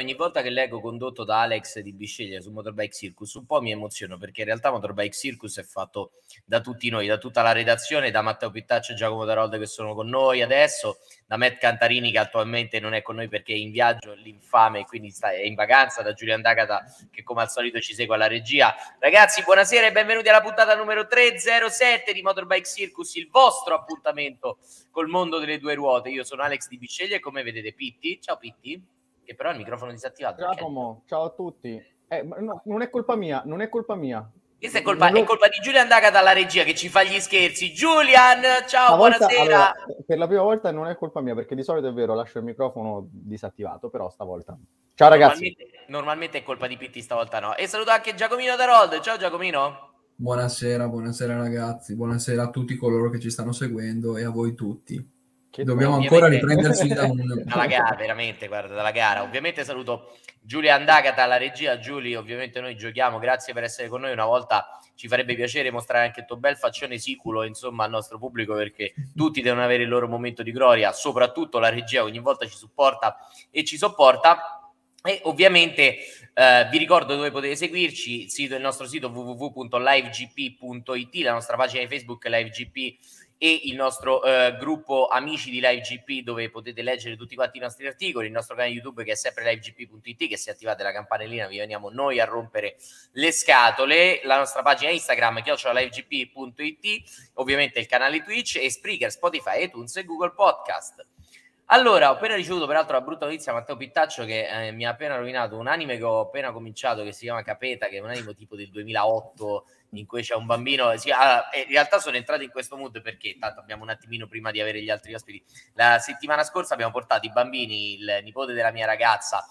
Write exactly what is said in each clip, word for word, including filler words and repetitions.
ogni volta che leggo condotto da Alex di Bisceglie su Motorbike Circus un po' mi emoziono, perché in realtà Motorbike Circus è fatto da tutti noi, da tutta la redazione, da Matteo Pittaccio e Giacomo Darold che sono con noi adesso, da Matt Cantarini che attualmente non è con noi perché è in viaggio, l'infame, e quindi sta, è in vacanza, da Giulian D'Agata che come al solito ci segue alla regia. Ragazzi, buonasera e benvenuti alla puntata numero trecentosette di Motorbike Circus, il vostro appuntamento col mondo delle due ruote. Io sono Alex di Bisceglie e come vedete Pitti, ciao Pitti, che però ha il microfono disattivato. Giacomo, ciao a tutti. Eh, no, non è colpa mia, non è colpa mia. Questa è colpa, è colpa di Giulian D'Agata alla regia che ci fa gli scherzi. Giulian, ciao, stavolta, buonasera. Allora, per la prima volta non è colpa mia, perché di solito è vero, lascio il microfono disattivato, però stavolta. Ciao ragazzi. Normalmente, normalmente è colpa di Pitti, stavolta no. E saluto anche Giacomino Darold. Ciao Giacomino. Buonasera, buonasera ragazzi, buonasera a tutti coloro che ci stanno seguendo e a voi tutti. Che Dobbiamo bello. ancora riprenderci da un... dalla gara, veramente, guarda, dalla gara. Ovviamente saluto Giulian D'Agata alla regia. Giulia, ovviamente noi giochiamo, grazie per essere con noi. Una volta ci farebbe piacere mostrare anche il tuo bel faccione siculo, insomma, al nostro pubblico, perché tutti devono avere il loro momento di gloria, soprattutto la regia ogni volta ci supporta e ci sopporta. E ovviamente eh, vi ricordo dove potete seguirci, il, sito, il nostro sito w w w punto live g p punto i t, la nostra pagina di Facebook LiveGP e il nostro eh, gruppo amici di LiveGP, dove potete leggere tutti quanti i nostri articoli, il nostro canale YouTube che è sempre live g p punto i t, che se attivate la campanellina vi veniamo noi a rompere le scatole, la nostra pagina Instagram chiocciola live g p punto i t, ovviamente il canale Twitch e Spreaker, Spotify, iTunes e Google Podcast. Allora, ho appena ricevuto peraltro la brutta notizia Matteo Pittaccio che eh, mi ha appena rovinato un anime che ho appena cominciato, che si chiama Capeta, che è un anime tipo del duemilaotto in cui c'è un bambino. Sì, ah, in realtà sono entrato in questo mood perché tanto abbiamo un attimino prima di avere gli altri ospiti. La settimana scorsa abbiamo portato i bambini, il nipote della mia ragazza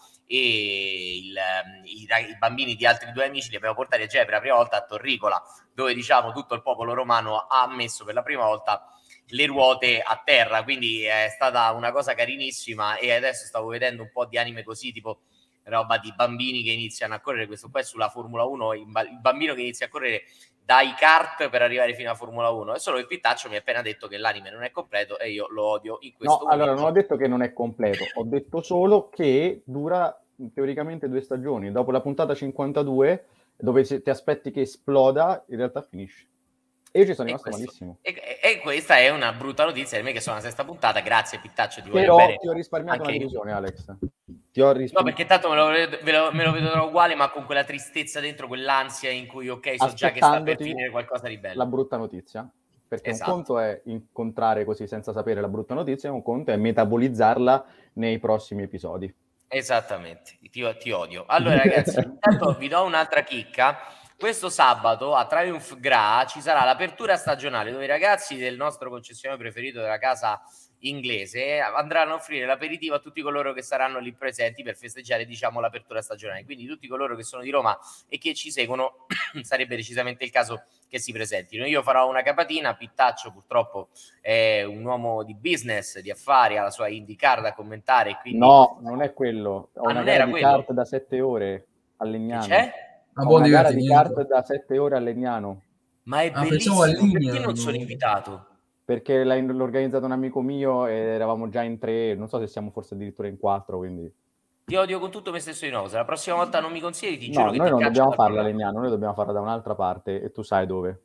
e il, i, i bambini di altri due amici, li abbiamo portati a girare per la prima volta a Torricola, dove diciamo tutto il popolo romano ha messo per la prima volta le ruote a terra, quindi è stata una cosa carinissima. E adesso stavo vedendo un po' di anime così, tipo roba di bambini che iniziano a correre. Questo qua è sulla Formula uno, il bambino che inizia a correre dai kart per arrivare fino alla Formula uno. E solo il Pittaccio mi ha appena detto che l'anime non è completo e io lo odio in questo no, momento. Allora non ho detto che non è completo, ho detto solo che dura teoricamente due stagioni. Dopo la puntata cinquantadue, dove ti aspetti che esploda, in realtà finisce. E io ci sono rimasto malissimo. E, e questa è una brutta notizia per me, che sono alla sesta puntata. Grazie Pittaccio, ti Però voglio bene. Ti ho risparmiato anche una delusione, Alex. Ti ho risparmiato. No, perché tanto me lo, me lo, me lo vedo uguale, ma con quella tristezza dentro, quell'ansia in cui, ok, so già che sta per finire qualcosa di bello. La brutta notizia. Perché esatto. Un conto è incontrare così senza sapere la brutta notizia, un conto è metabolizzarla nei prossimi episodi. Esattamente, ti, ti odio. Allora ragazzi, intanto vi do un'altra chicca. Questo sabato a Triumph Gra ci sarà l'apertura stagionale, dove i ragazzi del nostro concessionario preferito della casa inglese andranno a offrire l'aperitivo a tutti coloro che saranno lì presenti per festeggiare, diciamo, l'apertura stagionale. Quindi tutti coloro che sono di Roma e che ci seguono sarebbe decisamente il caso che si presentino. Io farò una capatina. Pittaccio purtroppo è un uomo di business, di affari, ha la sua IndyCar da commentare, quindi... No, non è quello. Ho ah, una non gara era di quello? kart da sette ore a Legnano. Che c'è? Ho una gara di kart da sette ore a Legnano. Ma è ah, bellissimo, Lignano, perché non sono invitato? Perché l'ha organizzato un amico mio e eravamo già in tre, non so se siamo forse addirittura in quattro, quindi... Ti odio con tutto me stesso di nuovo, se la prossima volta non mi consigli ti no, giuro che noi ti non dobbiamo farla a programma. Legnano, noi dobbiamo farla da un'altra parte e tu sai dove.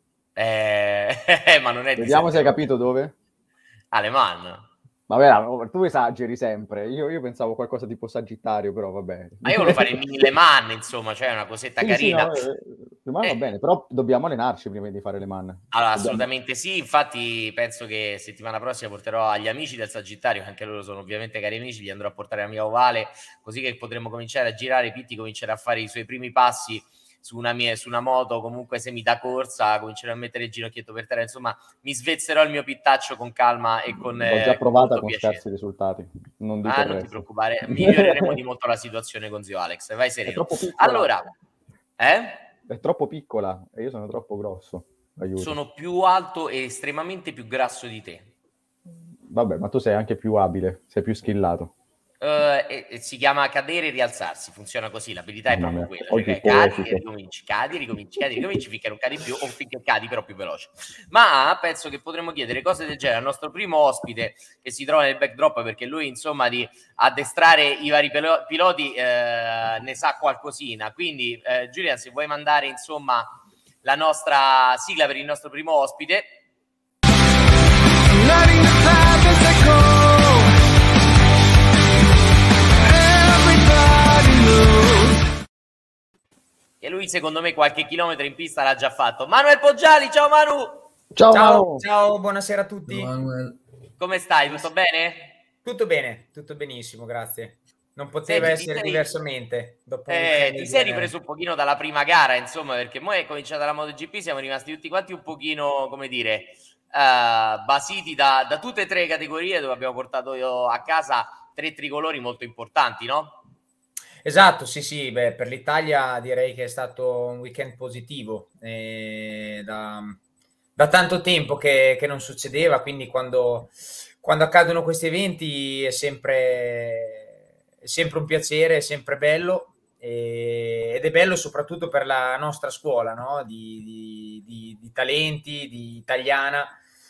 Eh, ma non è Vediamo se hai capito dove. Alemanno. Vabbè, tu esageri sempre. Io, io pensavo qualcosa tipo Sagittario, però vabbè. Ma io volevo fare il mini Le Mans, insomma, cioè una cosetta sì, carina. Sì, no, Le Mans eh. va bene, però dobbiamo allenarci prima di fare Le Mans. Allora, dobbiamo... assolutamente sì, infatti penso che settimana prossima porterò agli amici del Sagittario, che anche loro sono ovviamente cari amici, li andrò a portare a mia ovale, così che potremo cominciare a girare. Pitti comincerà a fare i suoi primi passi su una, mia, su una moto comunque semi da corsa, comincerò a mettere il ginocchietto per terra, insomma mi svezzerò il mio Pittaccio con calma e con ho già eh, provato con con scarsi risultati, non dico ah, non ti preoccupare, miglioreremo di molto la situazione con zio Alex, vai sereno. È troppo piccola. Allora, eh? È troppo piccola e io sono troppo grosso. Aiuto. Sono più alto e estremamente più grasso di te. Vabbè, ma tu sei anche più abile, sei più skillato. Uh, e, e si chiama cadere e rialzarsi, funziona così, l'abilità è proprio quella, cioè, cadi e ricominci, cadi, ricominci, cadi, ricominci finché non cadi più o finché cadi però più veloce. Ma penso che potremmo chiedere cose del genere al nostro primo ospite che si trova nel backdrop, perché lui insomma di addestrare i vari piloti eh, ne sa qualcosina, quindi eh, Julian, se vuoi mandare insomma la nostra sigla per il nostro primo ospite. E lui secondo me qualche chilometro in pista l'ha già fatto. Manuel Poggiali, ciao Manu! Ciao, ciao, ciao, buonasera a tutti. Manuel. Come stai? Tutto bene? Tutto bene, tutto benissimo, grazie. Non poteva Senti, essere sei... diversamente. Dopo eh, ti sei ripreso un pochino dalla prima gara, insomma, perché mo è cominciata la MotoGP, siamo rimasti tutti quanti un pochino, come dire, uh, basiti da, da tutte e tre categorie, dove abbiamo portato io a casa tre tricolori molto importanti, no? Esatto, sì, sì, beh, per l'Italia direi che è stato un weekend positivo, eh, da, da tanto tempo che, che non succedeva, quindi quando, quando accadono questi eventi è sempre, è sempre un piacere, è sempre bello, eh, ed è bello soprattutto per la nostra scuola, no? di, di, di, di talenti, di italiana,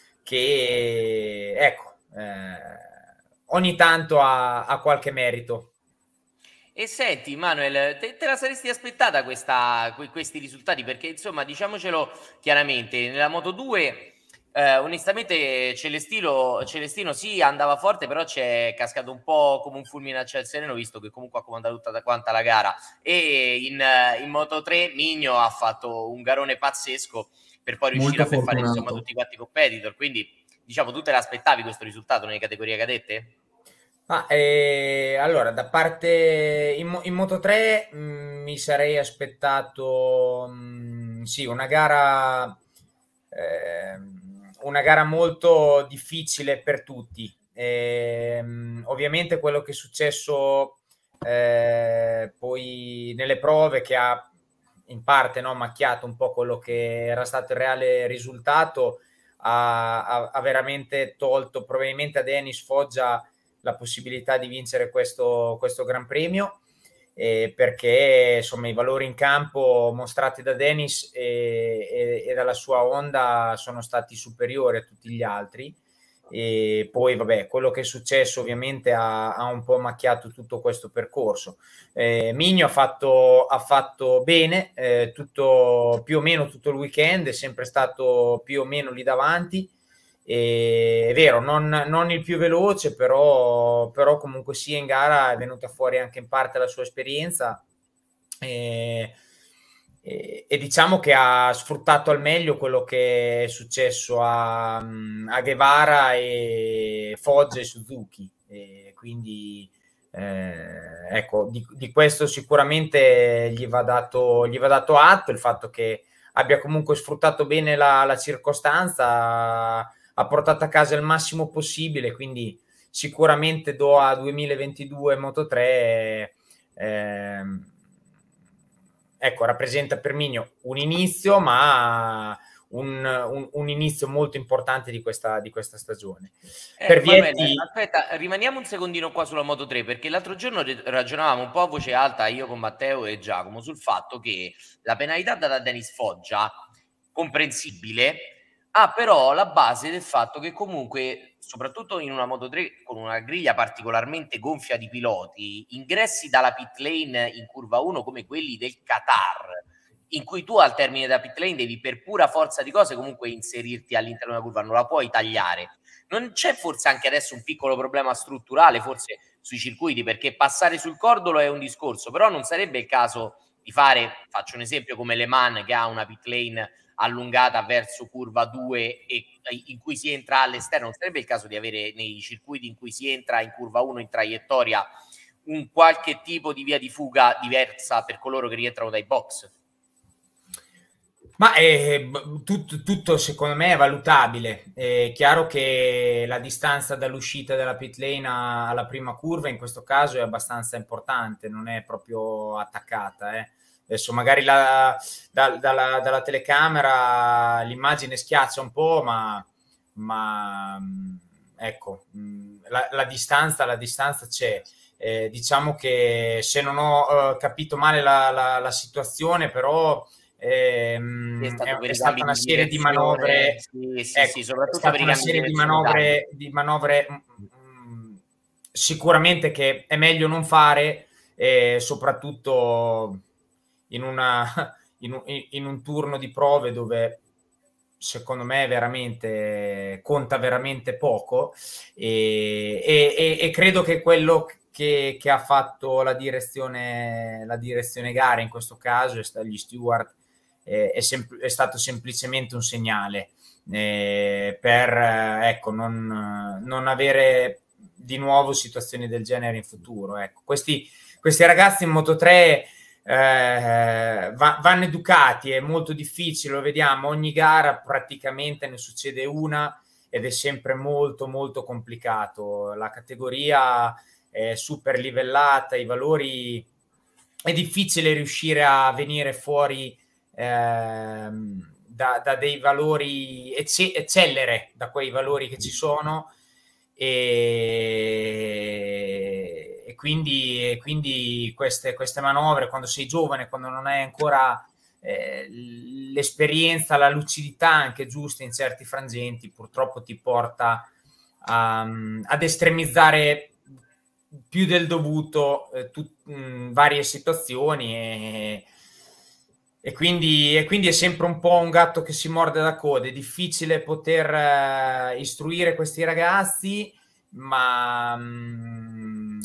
che ecco, eh, ogni tanto ha, ha qualche merito. E senti Manuel, te, te la saresti aspettata questa, que, questi risultati? Perché insomma, diciamocelo chiaramente, nella Moto due eh, onestamente Celestino, Celestino sì andava forte, però c'è cascato un po' come un fulmine a ciel sereno, visto che comunque ha comandato tutta quanta la gara. E in, in Moto tre Migno ha fatto un garone pazzesco per poi riuscire Molto a fare insomma tutti quanti i competitor. Quindi diciamo, tu te l'aspettavi questo risultato nelle categorie cadette? Ah, eh, allora, da parte in, in Moto tre mh, mi sarei aspettato mh, sì, una gara eh, una gara molto difficile per tutti. Eh, ovviamente quello che è successo eh, poi nelle prove, che ha in parte, no, macchiato un po' quello che era stato il reale risultato, ha, ha, ha veramente tolto probabilmente a Denis Foggia la possibilità di vincere questo, questo Gran Premio, eh, perché insomma i valori in campo mostrati da Denis e, e, e dalla sua Honda sono stati superiori a tutti gli altri. E poi vabbè, quello che è successo ovviamente ha, ha un po' macchiato tutto questo percorso. eh, Migno ha fatto, ha fatto bene eh, tutto, più o meno tutto il weekend, è sempre stato più o meno lì davanti. E, è vero, non, non il più veloce, però, però comunque sia in gara è venuta fuori anche in parte la sua esperienza, e, e, e diciamo che ha sfruttato al meglio quello che è successo a, a Guevara e Foggia e Suzuki, e quindi eh, ecco, di, di questo sicuramente gli va dato, gli va dato atto, il fatto che abbia comunque sfruttato bene la, la circostanza, ha portato a casa il massimo possibile, quindi sicuramente do a duemilaventidue Moto tre eh, ecco, rappresenta per Migno un inizio, ma un, un, un inizio molto importante di questa, di questa stagione. Eh, per Vietti... Manuel, aspetta, rimaniamo un secondino qua sulla Moto tre, perché l'altro giorno ragionavamo un po' a voce alta io con Matteo e Giacomo sul fatto che la penalità data da Denis Foggia, comprensibile, ha però la base del fatto che comunque, soprattutto in una Moto tre con una griglia particolarmente gonfia di piloti, ingressi dalla pit lane in curva uno come quelli del Qatar, in cui tu al termine della pit lane devi per pura forza di cose comunque inserirti all'interno della curva, non la puoi tagliare. Non c'è forse anche adesso un piccolo problema strutturale, forse sui circuiti, perché passare sul cordolo è un discorso, però non sarebbe il caso di fare, faccio un esempio come Le Mans, che ha una pit lane allungata verso curva due e in cui si entra all'esterno, non sarebbe il caso di avere nei circuiti in cui si entra in curva uno in traiettoria un qualche tipo di via di fuga diversa per coloro che rientrano dai box? Ma è, tutto, tutto secondo me è valutabile. È chiaro che la distanza dall'uscita della pit lane alla prima curva in questo caso è abbastanza importante, non è proprio attaccata, eh. Adesso magari la, da, dalla, dalla telecamera l'immagine schiaccia un po', ma, ma ecco, la, la distanza, la distanza c'è. Eh, diciamo che se non ho eh, capito male la, la, la situazione, però ehm, È è, stato per è i stata cambi una di serie di direzione, manovre, sì, sì, ecco, sì, è soprattutto per stata i una cambi di serie di direzione di campo. manovre, di manovre mh, sicuramente che è meglio non fare, eh, soprattutto in, una, in, un, in un turno di prove dove secondo me veramente conta veramente poco, e, e, e credo che quello che, che ha fatto la direzione, la direzione gare in questo caso, gli steward, eh, è, sempl- è stato semplicemente un segnale eh, per ecco, non, non avere di nuovo situazioni del genere in futuro. Ecco, questi, questi ragazzi in Moto tre Eh, va, vanno educati, è molto difficile, lo vediamo, ogni gara praticamente ne succede una ed è sempre molto molto complicato, la categoria è super livellata, i valori, è difficile riuscire a venire fuori ehm, da, da dei valori, ecce- eccellere da quei valori che ci sono, e, e quindi, e quindi queste, queste manovre, quando sei giovane, quando non hai ancora eh, l'esperienza, la lucidità anche giusta in certi frangenti, purtroppo ti porta a, ad estremizzare più del dovuto eh, tut, mh, varie situazioni, e, e, quindi, e quindi è sempre un po' un gatto che si morde la coda. È difficile poter eh, istruire questi ragazzi, ma, mh,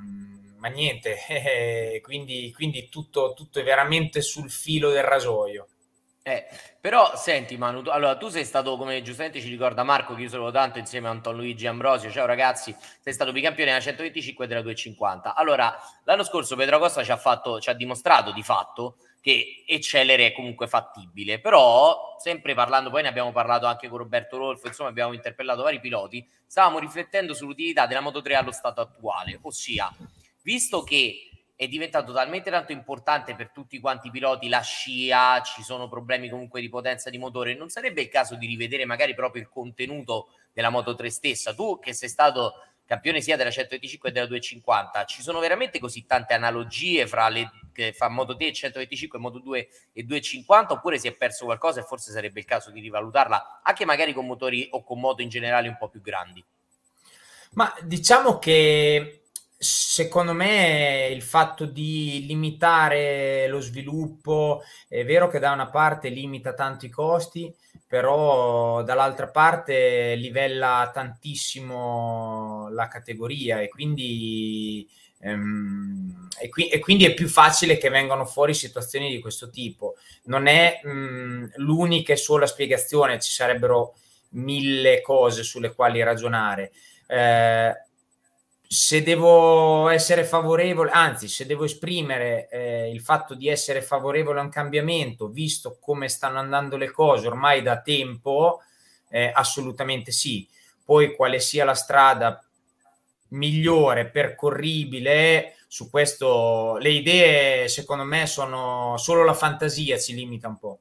ma niente, eh, quindi, quindi tutto, tutto è veramente sul filo del rasoio. Eh, però senti Manu, tu, allora tu sei stato, come giustamente ci ricorda Marco, che io saluto tanto, insieme a Anton Luigi Ambrosio, ciao ragazzi, sei stato bicampione della centoventicinque e della duecentocinquanta. Allora, l'anno scorso Pedro Costa ci ha, fatto, ci ha dimostrato di fatto che eccellere è comunque fattibile, però sempre parlando, poi ne abbiamo parlato anche con Roberto Rolfo, insomma abbiamo interpellato vari piloti, stavamo riflettendo sull'utilità della Moto tre allo stato attuale, ossia, visto che è diventato talmente tanto importante per tutti quanti i piloti la scia, ci sono problemi comunque di potenza di motore, non sarebbe il caso di rivedere magari proprio il contenuto della Moto tre stessa? Tu che sei stato campione sia della centoventicinque che della duecentocinquanta, ci sono veramente così tante analogie fra le fra Moto tre, centoventicinque, Moto due e duecentocinquanta, oppure si è perso qualcosa e forse sarebbe il caso di rivalutarla anche magari con motori o con moto in generale un po' più grandi? Ma diciamo che secondo me il fatto di limitare lo sviluppo è vero che da una parte limita tanto i costi, però dall'altra parte livella tantissimo la categoria, e quindi, ehm, e, qui, e quindi è più facile che vengano fuori situazioni di questo tipo. Non è mh, l'unica e sola spiegazione, ci sarebbero mille cose sulle quali ragionare. Eh, se devo essere favorevole, anzi se devo esprimere eh, il fatto di essere favorevole a un cambiamento, visto come stanno andando le cose ormai da tempo, eh, assolutamente sì. Poi quale sia la strada migliore, percorribile, su questo le idee secondo me sono solo la fantasia, ci limita un po'.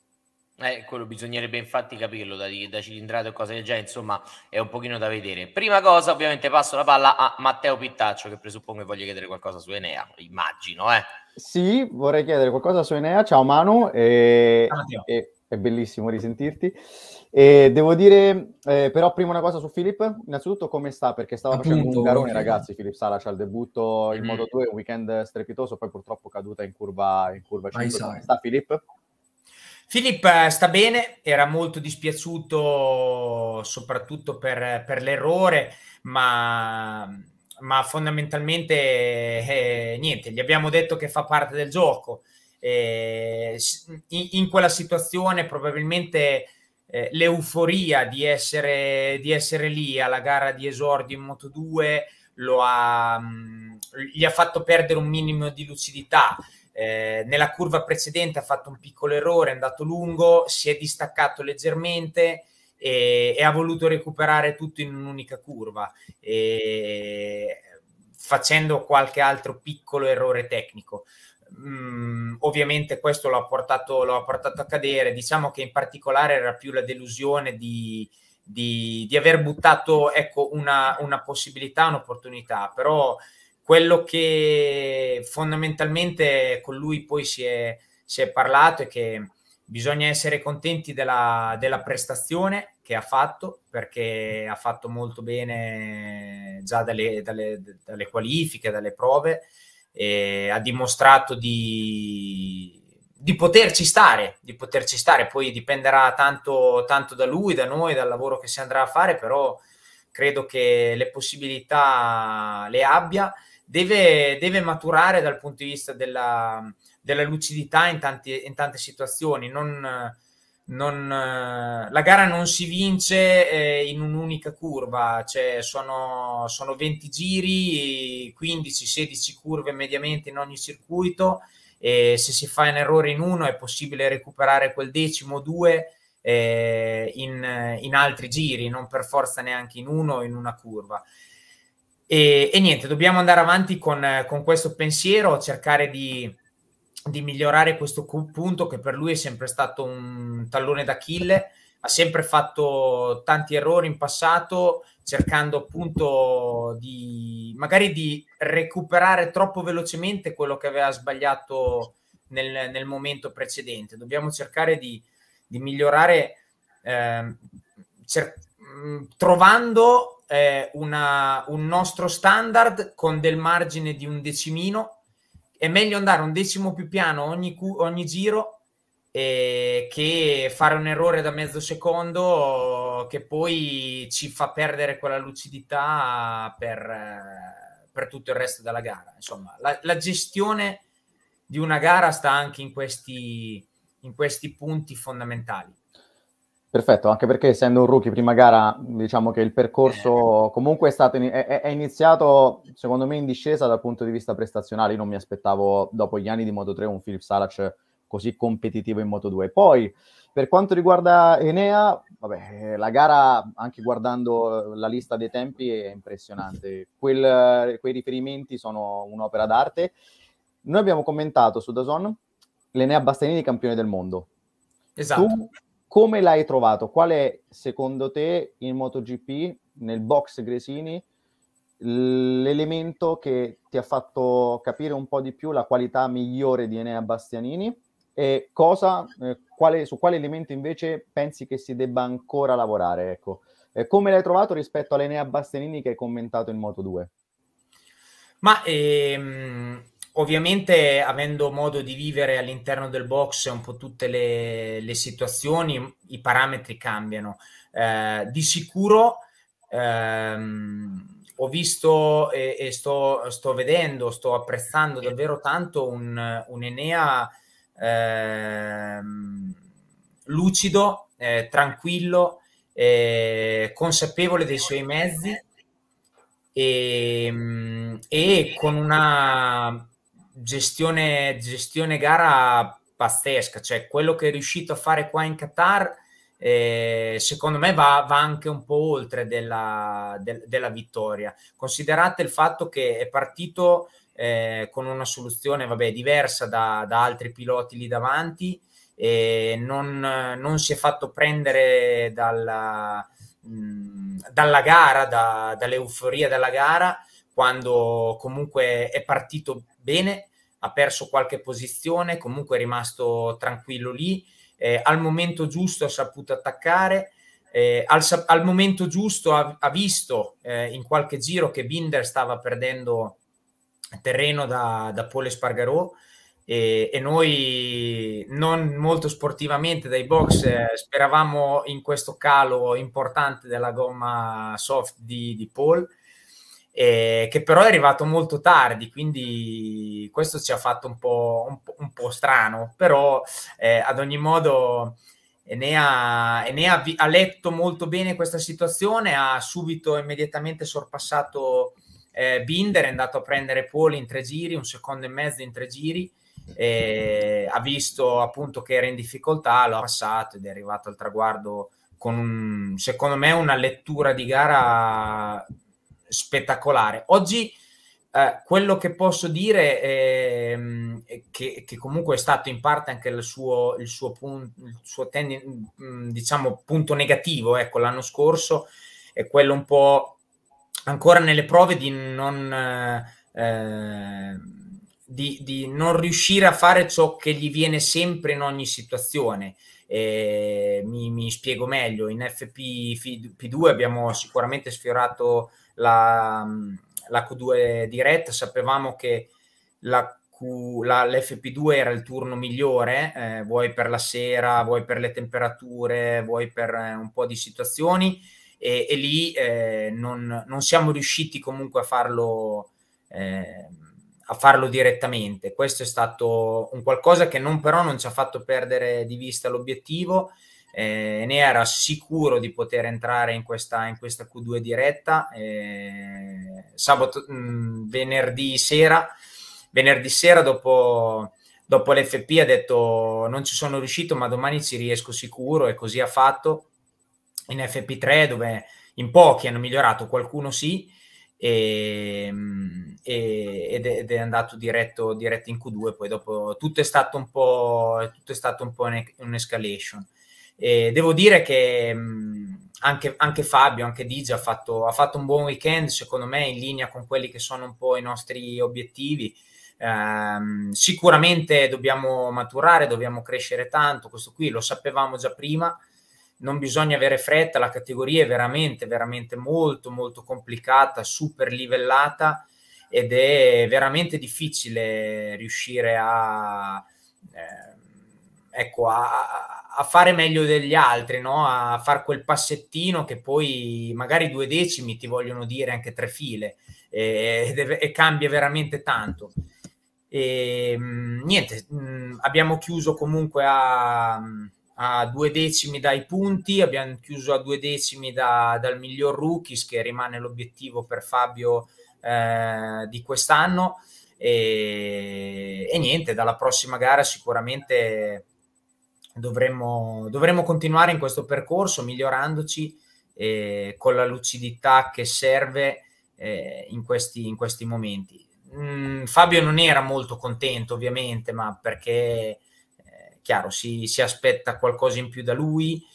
Eh, quello bisognerebbe infatti capirlo da, da cilindrato e cose del genere, insomma è un pochino da vedere. Prima cosa ovviamente passo la palla a Matteo Pittaccio, che presuppone che voglia chiedere qualcosa su Enea, immagino. Eh. Sì, vorrei chiedere qualcosa su Enea. Ciao Manu, e, Ciao, e, è bellissimo risentirti. E devo dire, eh, però prima una cosa su Filippo, innanzitutto come sta? Perché stava Appunto, facendo un garone, okay. ragazzi, Filippo Sala, c'ha il debutto in Mm-hmm. Moto due, un weekend strepitoso, poi purtroppo caduta in curva, in curva cinque. Vai, come sta Filippo? Filippo sta bene, era molto dispiaciuto soprattutto per, per l'errore, ma, ma fondamentalmente eh, niente, gli abbiamo detto che fa parte del gioco. Eh, in, in quella situazione probabilmente eh, l'euforia di essere, di essere lì alla gara di esordio in Moto due lo ha, mh, gli ha fatto perdere un minimo di lucidità. Eh, nella curva precedente ha fatto un piccolo errore, è andato lungo, si è distaccato leggermente e, e ha voluto recuperare tutto in un'unica curva, e, facendo qualche altro piccolo errore tecnico. Mm, ovviamente questo lo ha, portato, lo ha portato a cadere. Diciamo che in particolare era più la delusione di, di, di aver buttato ecco, una, una possibilità, un'opportunità, però quello che fondamentalmente con lui poi si è, si è parlato è che bisogna essere contenti della, della prestazione che ha fatto, perché ha fatto molto bene già dalle, dalle, dalle qualifiche, dalle prove, e ha dimostrato di, di poterci stare, di poterci stare. Poi dipenderà tanto, tanto da lui, da noi, dal lavoro che si andrà a fare, però credo che le possibilità le abbia. Deve, deve maturare dal punto di vista della, della lucidità in, tanti, in tante situazioni. Non, non, la gara non si vince eh, in un'unica curva, cioè sono, sono venti giri, quindici sedici curve mediamente in ogni circuito, e se si fa un errore in uno è possibile recuperare quel decimo o due eh, in, in altri giri, non per forza neanche in uno o in una curva. E, e niente, dobbiamo andare avanti con, con questo pensiero, cercare di, di migliorare questo punto che per lui è sempre stato un tallone d'Achille. Ha sempre fatto tanti errori in passato, cercando appunto di magari di recuperare troppo velocemente quello che aveva sbagliato nel, nel momento precedente. Dobbiamo cercare di, di migliorare eh, cer- trovando eh, una, un nostro standard con del margine di un decimino. È meglio andare un decimo più piano ogni, ogni giro eh, che fare un errore da mezzo secondo che poi ci fa perdere quella lucidità per, eh, per tutto il resto della gara. Insomma, la, la gestione di una gara sta anche in questi, in questi punti fondamentali. Perfetto, anche perché essendo un rookie prima gara, diciamo che il percorso comunque è stato è, è iniziato secondo me in discesa dal punto di vista prestazionale. Io non mi aspettavo dopo gli anni di Moto tre un Filip Salac così competitivo in Moto due. Poi per quanto riguarda Enea, vabbè, la gara, anche guardando la lista dei tempi, è impressionante. Quel, quei riferimenti sono un'opera d'arte. Noi abbiamo commentato su D A Z N l'Enea Bastianini campione del mondo. Esatto. Tu come l'hai trovato? Qual è secondo te in MotoGP, nel box Gresini, l'elemento che ti ha fatto capire un po' di più la qualità migliore di Enea Bastianini, e cosa, eh, quale, su quale elemento invece pensi che si debba ancora lavorare? Ecco. Eh, come l'hai trovato rispetto all'Enea Bastianini che hai commentato in Moto due? Ma ehm, ovviamente avendo modo di vivere all'interno del box un po' tutte le, le situazioni, i parametri cambiano. Eh, di sicuro ehm, ho visto e, e sto, sto vedendo, sto apprezzando davvero tanto un, un Enea ehm, lucido, eh, tranquillo, eh, consapevole dei suoi mezzi e, e con una gestione, gestione gara pazzesca. Cioè quello che è riuscito a fare qua in Qatar eh, secondo me va, va anche un po' oltre della, de, della vittoria. Considerate il fatto che è partito eh, con una soluzione vabbè, diversa da, da altri piloti lì davanti, e non, non si è fatto prendere dalla, mh, dalla gara, da, dall'euforia della gara, quando comunque è partito bene, ha perso qualche posizione, comunque è rimasto tranquillo lì, eh, al momento giusto ha saputo attaccare, eh, al, al momento giusto ha, ha visto eh, in qualche giro che Binder stava perdendo terreno da, da Pol Espargaró, e, e noi non molto sportivamente dai box eh, speravamo in questo calo importante della gomma soft di, di Pol, eh, che però è arrivato molto tardi, quindi questo ci ha fatto un po', un po', un po' strano, però eh, ad ogni modo Enea, Enea ha letto molto bene questa situazione, ha subito immediatamente sorpassato eh, Binder, è andato a prendere Pol in tre giri, un secondo e mezzo in tre giri, e ha visto appunto che era in difficoltà, l'ha passato ed è arrivato al traguardo con un, secondo me una lettura di gara spettacolare. Oggi eh, quello che posso dire è, è che, che comunque è stato in parte anche il suo, il suo, punto, il suo ten, diciamo punto negativo, ecco, l'anno scorso è quello un po' ancora nelle prove di non, eh, di, di non riuscire a fare ciò che gli viene sempre in ogni situazione. Eh, mi, mi spiego meglio. In F P due abbiamo sicuramente sfiorato la, la Q due diretta, sapevamo che la La, l'F P due era il turno migliore, eh, vuoi per la sera, vuoi per le temperature, vuoi per eh, un po' di situazioni, e, e lì eh, non, non siamo riusciti comunque a farlo, eh, a farlo direttamente. Questo è stato un qualcosa che non, però non ci ha fatto perdere di vista l'obiettivo. Eh, ne era sicuro di poter entrare in questa, in questa Q due diretta. Eh, sabato, mh, venerdì sera venerdì sera dopo, dopo l'F P ha detto non ci sono riuscito, ma domani ci riesco sicuro, e così ha fatto. In F P tre, dove in pochi hanno migliorato, qualcuno sì, e, e, ed è andato diretto, diretto in Q due. Poi dopo tutto è stato un po', tutto è stato un po' un'escalation. E devo dire che mh, anche, anche Fabio, anche Digi ha fatto, ha fatto un buon weekend, secondo me in linea con quelli che sono un po' i nostri obiettivi. Um, sicuramente dobbiamo maturare, dobbiamo crescere tanto, questo qui lo sapevamo già prima, non bisogna avere fretta, la categoria è veramente veramente molto molto complicata, super livellata, ed è veramente difficile riuscire a eh, ecco a, a fare meglio degli altri, no? A far quel passettino che poi magari due decimi ti vogliono dire anche tre file, e, e, e cambia veramente tanto. E niente, mh, abbiamo chiuso comunque a, a due decimi dai punti, abbiamo chiuso a due decimi da, dal miglior rookies, che rimane l'obiettivo per Fabio eh, di quest'anno, e, e niente, dalla prossima gara sicuramente dovremmo, dovremmo continuare in questo percorso, migliorandoci eh, con la lucidità che serve eh, in, questi, in questi momenti. Mm, Fabio non era molto contento, ovviamente, ma perché eh, chiaro, si, si aspetta qualcosa in più da lui,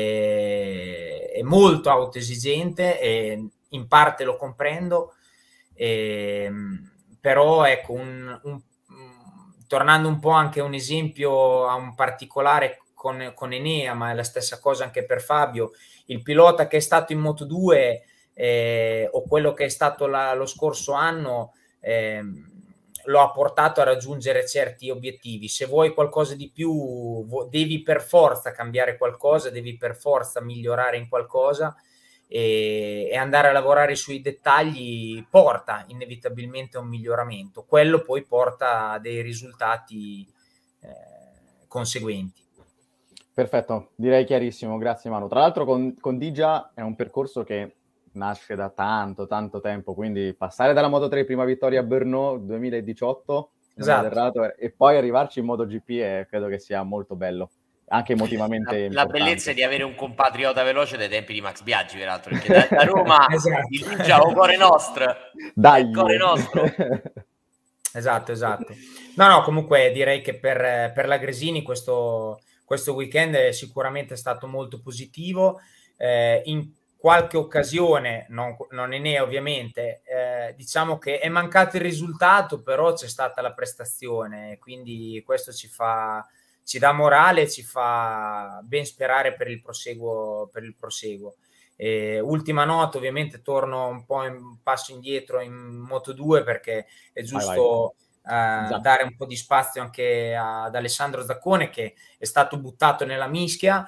eh, è molto autoesigente e in parte lo comprendo, eh, però ecco un, un, tornando un po' anche a un esempio, a un particolare con, con Enea, ma è la stessa cosa anche per Fabio, il pilota che è stato in Moto due eh, o quello che è stato la, lo scorso anno Eh, lo ha portato a raggiungere certi obiettivi. Se vuoi qualcosa di più, devi per forza cambiare qualcosa, devi per forza migliorare in qualcosa, e, e andare a lavorare sui dettagli porta inevitabilmente a un miglioramento. Quello poi porta a dei risultati eh, conseguenti. Perfetto, direi chiarissimo, grazie Manu. Tra l'altro con, con Digia è un percorso che nasce da tanto, tanto tempo, quindi passare dalla Moto tre, prima vittoria a Brno duemiladiciotto, esatto. errato, e poi arrivarci in MotoGP è, credo che sia molto bello, anche emotivamente la, la bellezza è di avere un compatriota veloce dai tempi di Max Biaggi, peraltro, perché da, da Roma esatto. il Digia o Core Nostro, dai, Core Nostro. Esatto, esatto. No, no, comunque direi che per, per la Gresini questo, questo weekend è sicuramente stato molto positivo. Eh, in qualche occasione, non, non è ne ovviamente, eh, diciamo che è mancato il risultato, però c'è stata la prestazione, quindi questo ci fa, ci dà morale, ci fa ben sperare per il proseguo, per il proseguo. Eh, ultima nota, ovviamente torno un po' un passo indietro in Moto due, perché è giusto vai, vai. Eh, dare un po' di spazio anche ad Alessandro Zaccone, che è stato buttato nella mischia.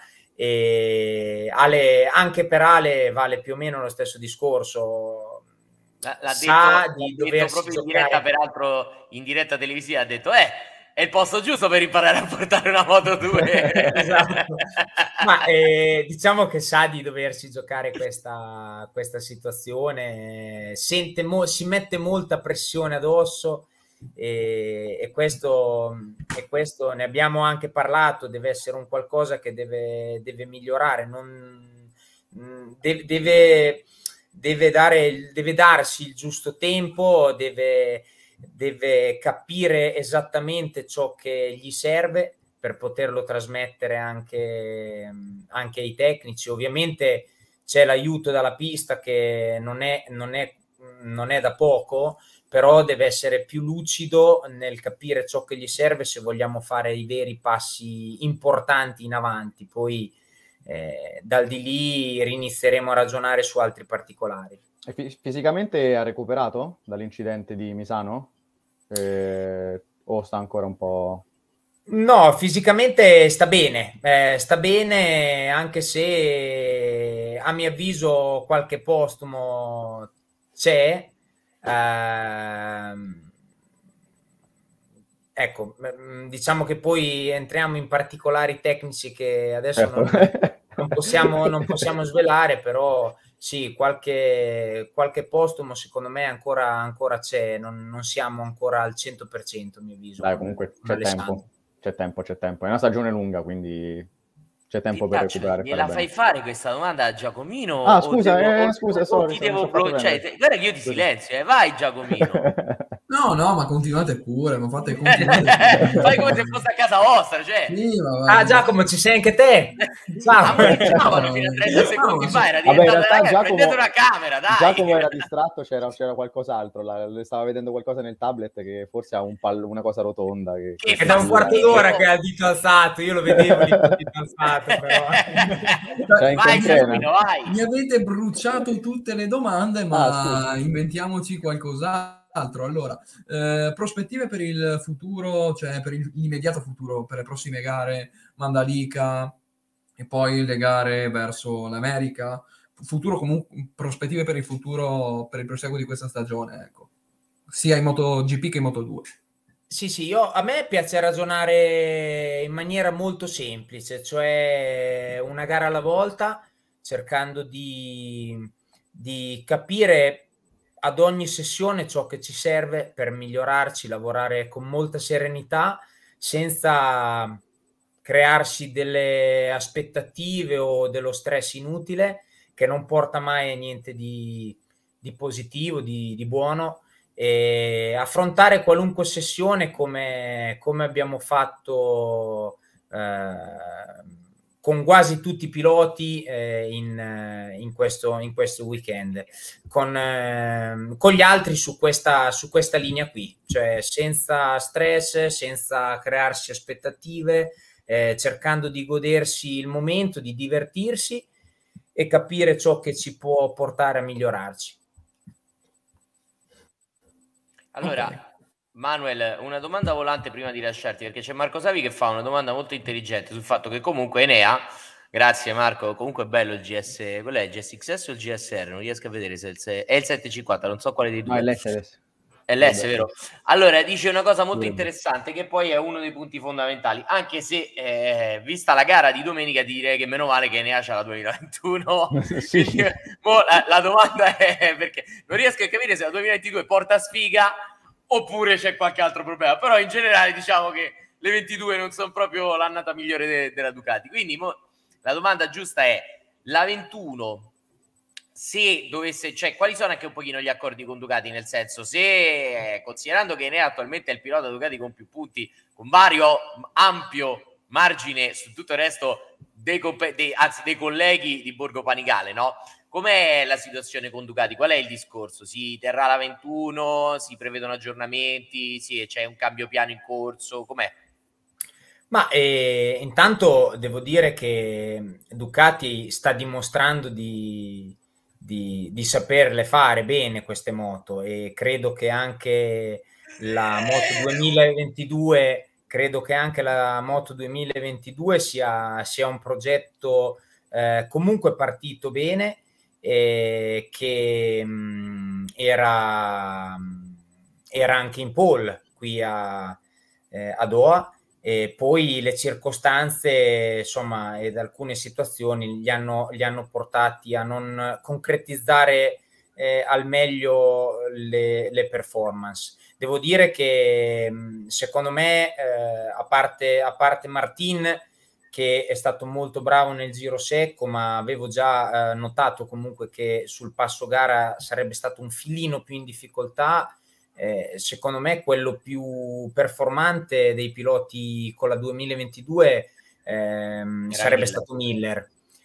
E Ale, anche per Ale vale più o meno lo stesso discorso. L'ha Sa detto, di l'ha detto proprio in diretta, peraltro in diretta televisiva ha detto eh è il posto giusto per imparare a portare una Moto due. Esatto. Ma eh, diciamo che sa di doversi giocare questa, questa situazione, sente mo- si mette molta pressione addosso, e, e, questo, e questo ne abbiamo anche parlato, deve essere un qualcosa che deve, deve migliorare, non, deve, deve, deve, dare, deve darsi il giusto tempo, deve, deve capire esattamente ciò che gli serve per poterlo trasmettere anche, anche ai tecnici. Ovviamente c'è l'aiuto dalla pista, che non è, non è non è da poco, però deve essere più lucido nel capire ciò che gli serve se vogliamo fare i veri passi importanti in avanti. Poi eh, dal di lì rinizieremo a ragionare su altri particolari. E fis- fisicamente ha recuperato dall'incidente di Misano? Eh, o sta ancora un po'... No, fisicamente sta bene, eh, sta bene, anche se a mio avviso qualche postumo c'è. Ehm, ecco, diciamo che poi entriamo in particolari tecnici che adesso Certo. non, non possiamo, non possiamo svelare, però sì, qualche, qualche postumo secondo me ancora, ancora c'è, non, non siamo ancora al cento per cento a mio avviso. Dai, comunque con c'è tempo, c'è tempo, c'è tempo. È una stagione lunga, quindi c'è tempo Ti per faccio- recuperare. e fare gliela bene. fai fare questa domanda a Giacomino? Ah, o scusa, devo- eh, o- scusa, o sorry, ti non devo ci ho fatto pro- cioè, prendere. te- guarda che io ti Scusa. silenzio, eh. Vai Giacomino. No, no, ma continuate pure, ma fate continuate. Fai come se fosse a casa vostra, cioè. Sì, ma va- Ah Giacomo, ci sei anche te? Ammoneggiavano fino a trenta secondi No, fa, era Vabbè, in diventata realtà ragazzi, Giacomo, prendete una camera, dai. Giacomo era distratto, c'era, c'era qualcos'altro, la- le stava vedendo qualcosa nel tablet che forse ha un pall- una cosa rotonda. Che, Che È da un quarto d'ora che ha il dito alzato, io lo vedevo lì con il dito alzato, però. Cioè, in Vai contrena. Giacomino, vai. Mi avete bruciato tutte le domande, ma Ah, scusa. inventiamoci qualcos'altro. Allora, eh, prospettive per il futuro, cioè per il- l'immediato futuro, per le prossime gare, Mandalika e poi le gare verso l'America. Futuro comunque, prospettive per il futuro, per il proseguo di questa stagione, ecco. Sia in MotoGP che in Moto due. Sì, sì, io, a me piace ragionare in maniera molto semplice, cioè una gara alla volta, cercando di, di capire ad ogni sessione ciò che ci serve per migliorarci, lavorare con molta serenità, senza crearsi delle aspettative o dello stress inutile, che non porta mai a niente di, di positivo, di, di buono. E affrontare qualunque sessione come, come abbiamo fatto eh, con quasi tutti i piloti eh, in, in, questo, in questo weekend, con, eh, con gli altri su questa, su questa linea qui, cioè senza stress, senza crearsi aspettative, eh, cercando di godersi il momento, di divertirsi e capire ciò che ci può portare a migliorarci. Allora, Ok. Manuel, una domanda volante prima di lasciarti, perché c'è Marco Savi che fa una domanda molto intelligente sul fatto che comunque Enea, grazie Marco, comunque è bello il G S, quello è il G S X S o il G S R? Non riesco a vedere se è il, se- è il settecentocinquanta, non so quale dei No, due. è l'S adesso. È l'S, Vabbè. vero? Allora, dice una cosa molto Dovrebbe. interessante, che poi è uno dei punti fondamentali, anche se, eh, vista la gara di domenica, ti direi che meno male che Enea c'ha la duemilaventuno. Sì. Quindi, mo, la, la domanda è perché non riesco a capire se la duemilaventidue porta sfiga oppure c'è qualche altro problema, però in generale diciamo che le ventidue non sono proprio l'annata migliore de- della Ducati. Quindi mo, la domanda giusta è, la ventuno, se dovesse, cioè quali sono anche un pochino gli accordi con Ducati, nel senso, se considerando che Enea attualmente è il pilota Ducati con più punti, con vario ampio margine su tutto il resto dei, dei, anzi dei colleghi di Borgo Panigale, no? Com'è la situazione con Ducati? Qual è il discorso? Si terrà la ventuno? Si prevedono aggiornamenti? Sì, c'è un cambio piano in corso? Com'è? Ma eh, intanto devo dire che Ducati sta dimostrando di, di, di saperle fare bene queste moto, e credo che anche la Moto duemilaventidue, credo che anche la Moto duemilaventidue sia, sia un progetto eh, comunque partito bene, eh, che mh, era, era anche in pole qui a, eh, a Doha. E poi le circostanze, insomma, ed alcune situazioni li hanno, li hanno portati a non concretizzare eh, al meglio le, le performance. Devo dire che secondo me, eh, a parte, a parte Martin, che è stato molto bravo nel giro secco, ma avevo già eh, notato comunque che sul passo gara sarebbe stato un filino più in difficoltà. Eh, secondo me quello più performante dei piloti con la duemilaventidue ehm, sarebbe Miller. stato Miller.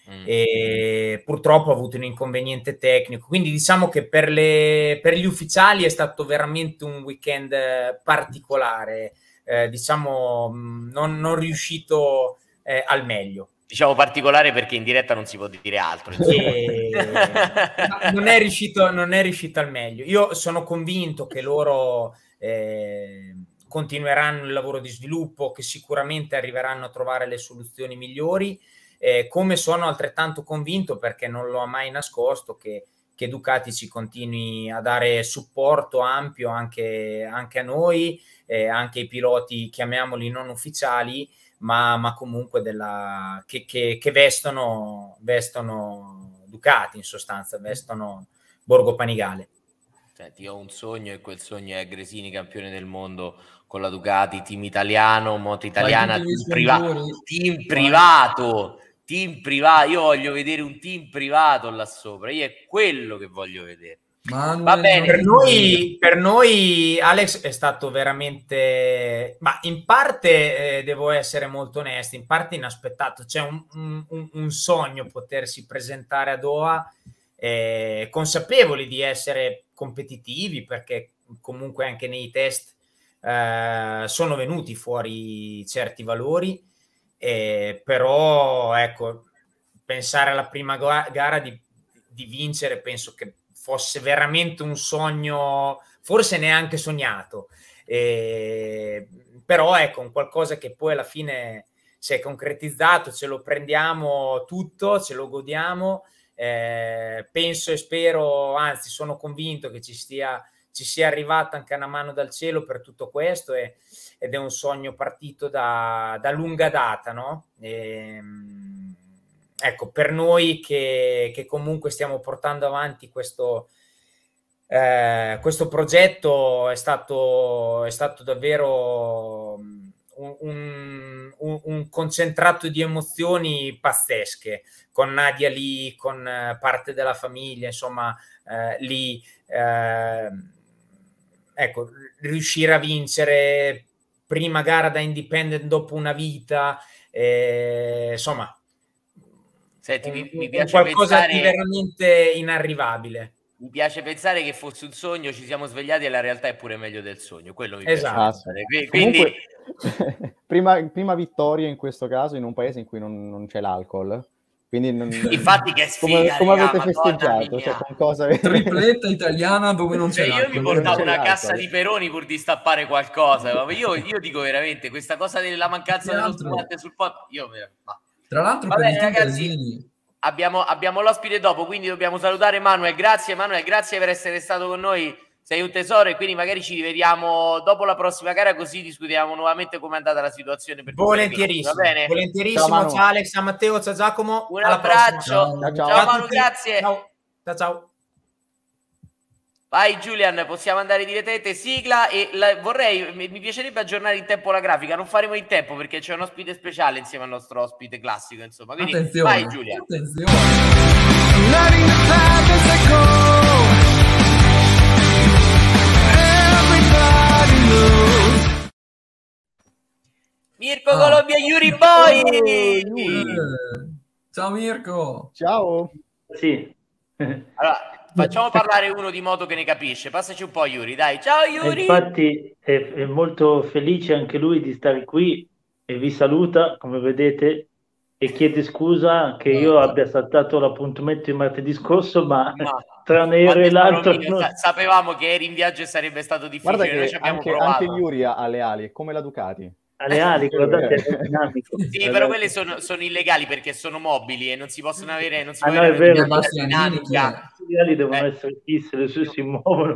Mm. E purtroppo ha avuto un inconveniente tecnico, quindi diciamo che per, le, per gli ufficiali è stato veramente un weekend particolare, eh, diciamo non, non riuscito eh, al meglio. Diciamo particolare perché in diretta non si può dire altro. E... non, è riuscito, non è riuscito al meglio. Io sono convinto che loro eh, continueranno il lavoro di sviluppo, che sicuramente arriveranno a trovare le soluzioni migliori, eh, come sono altrettanto convinto, perché non lo ha mai nascosto, che, che Ducati ci continui a dare supporto ampio anche, anche a noi, eh, anche ai piloti, chiamiamoli non ufficiali, Ma, ma comunque della, che, che, che vestono, vestono Ducati, in sostanza, vestono Borgo Panigale. Senti, io ho un sogno e quel sogno è Gresini campione del mondo con la Ducati, team italiano, moto italiana, team, priva- team privato, team privato. Io voglio vedere un team privato là sopra, io è quello che voglio vedere. Manuel, va bene, per noi, per noi Alex è stato veramente, ma in parte eh, devo essere molto onesto, in parte inaspettato. C'è un, un, un sogno potersi presentare a Doha, eh, consapevoli di essere competitivi, perché comunque anche nei test eh, sono venuti fuori certi valori, eh, però ecco, pensare alla prima gara di, di vincere, penso che fosse veramente un sogno, forse neanche sognato, eh, però ecco, un qualcosa che poi alla fine si è concretizzato, ce lo prendiamo tutto, ce lo godiamo, eh, penso e spero, anzi sono convinto che ci stia, ci sia arrivata anche una mano dal cielo per tutto questo, e, ed è un sogno partito da, da lunga data, no? E, ecco, per noi che, che comunque stiamo portando avanti questo, eh, questo progetto è stato, è stato davvero un, un, un, un concentrato di emozioni pazzesche, con Nadia lì, con parte della famiglia, insomma, eh, lì, eh, ecco, riuscire a vincere prima gara da independent dopo una vita, eh, insomma, Senti, un, mi, mi un piace qualcosa pensare, di veramente inarrivabile. Mi piace pensare che fosse un sogno, ci siamo svegliati e la realtà è pure meglio del sogno. Quello mi esatto. piace pensare. Quindi, comunque, prima, prima vittoria in questo caso in un paese in cui non, non c'è l'alcol. Quindi non, infatti che sfiga, come, come raga, avete festeggiato? Cioè, con cosa avete... Tripletta italiana dove non c'è cioè, io mi l'alcol. portavo una cassa di Peroni pur di stappare qualcosa. Io, io dico veramente, questa cosa della mancanza dello spumante sul po', io ma... Tra l'altro, va per bene, il ragazzi, abbiamo, abbiamo l'ospite dopo, quindi dobbiamo salutare Manuel. Grazie Manuel, grazie per essere stato con noi, sei un tesoro, e quindi magari ci rivediamo dopo la prossima gara, così discutiamo nuovamente come è andata la situazione. Per volentierissimo, va bene? Volentierissimo. Ciao, ciao Alex, ciao Matteo, ciao Giacomo, un abbraccio, ciao, ciao, ciao. ciao Manu, grazie, ciao ciao, ciao. Vai Julian, possiamo andare direttamente, sigla, e la, vorrei, mi, mi piacerebbe aggiornare in tempo la grafica, non faremo in tempo perché c'è un ospite speciale insieme al nostro ospite classico, insomma, quindi attenzione, vai Julian. Attenzione. Mirko ah. Colombia, Yuri Boy! Eh, ciao Mirko! Ciao! Sì. Allora, facciamo parlare uno di moto che ne capisce. Passaci un po' Yuri, dai. Ciao Yuri! Infatti è, è molto felice anche lui di stare qui e vi saluta, come vedete, e chiede scusa che io abbia saltato l'appuntamento di martedì scorso, ma, ma tra un aereo e l'altro non... sapevamo che eri in viaggio e sarebbe stato difficile. Guarda che noi ci abbiamo anche, provato. anche Yuri ha le ali, è come la Ducati. Alle ali, guardate, è dinamico. Sì, però quelle sono, sono illegali perché sono mobili e non si possono avere, non si ah, può no, avere è vero, una dinamica. Le ali devono eh. essere fisse, le sue si muovono.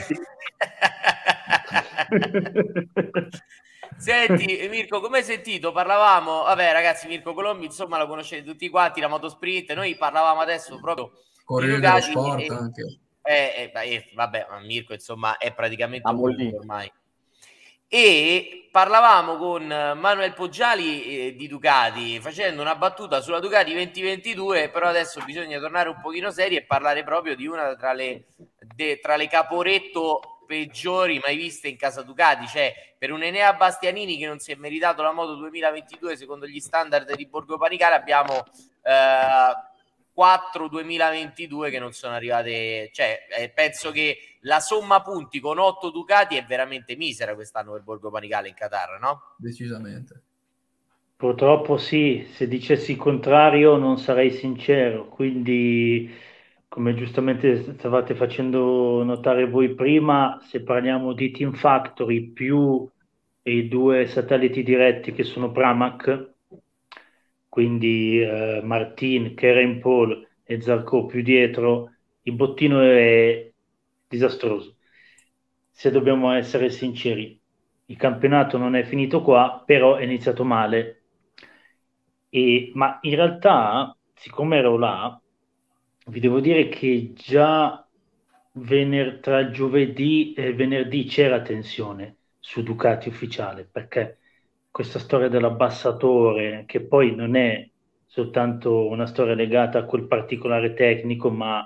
Senti Mirko, come hai sentito? Parlavamo, vabbè ragazzi, Mirko Colombi, insomma lo conoscete tutti quanti, la Motosprint, noi parlavamo adesso proprio Corriere dello sport e, anche. Eh, eh, eh, vabbè, Mirko insomma è praticamente un uomo ormai. E parlavamo con Manuel Poggiali eh, di Ducati, facendo una battuta sulla Ducati venti ventidue, però adesso bisogna tornare un pochino seri e parlare proprio di una tra le, de, tra le caporetto peggiori mai viste in casa Ducati, cioè per un Enea Bastianini che non si è meritato la moto duemilaventidue secondo gli standard di Borgo Panigale, abbiamo eh, quattro duemilaventidue che non sono arrivate, cioè eh, penso che la somma punti con otto Ducati è veramente misera quest'anno per Borgo Panigale in Qatar, no? Decisamente. Purtroppo sì, se dicessi il contrario non sarei sincero, quindi come giustamente stavate facendo notare voi prima, se parliamo di Team Factory più i due satelliti diretti che sono Pramac, quindi eh, Martin, Keren Paul e Zarco più dietro, il bottino è disastroso. Se dobbiamo essere sinceri, il campionato non è finito qua, però è iniziato male. E, ma in realtà, siccome ero là, vi devo dire che già vener- tra giovedì e venerdì c'era tensione su Ducati ufficiale, perché questa storia dell'abbassatore, che poi non è soltanto una storia legata a quel particolare tecnico, ma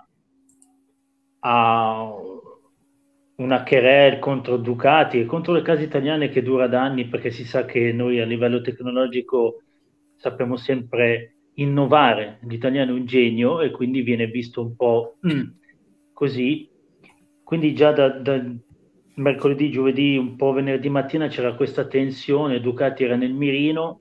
a una querel contro Ducati e contro le case italiane che dura da anni, perché si sa che noi a livello tecnologico sappiamo sempre innovare, l'italiano è un genio e quindi viene visto un po' mm, così. Quindi già da, da mercoledì, giovedì, un po' venerdì mattina c'era questa tensione, Ducati era nel mirino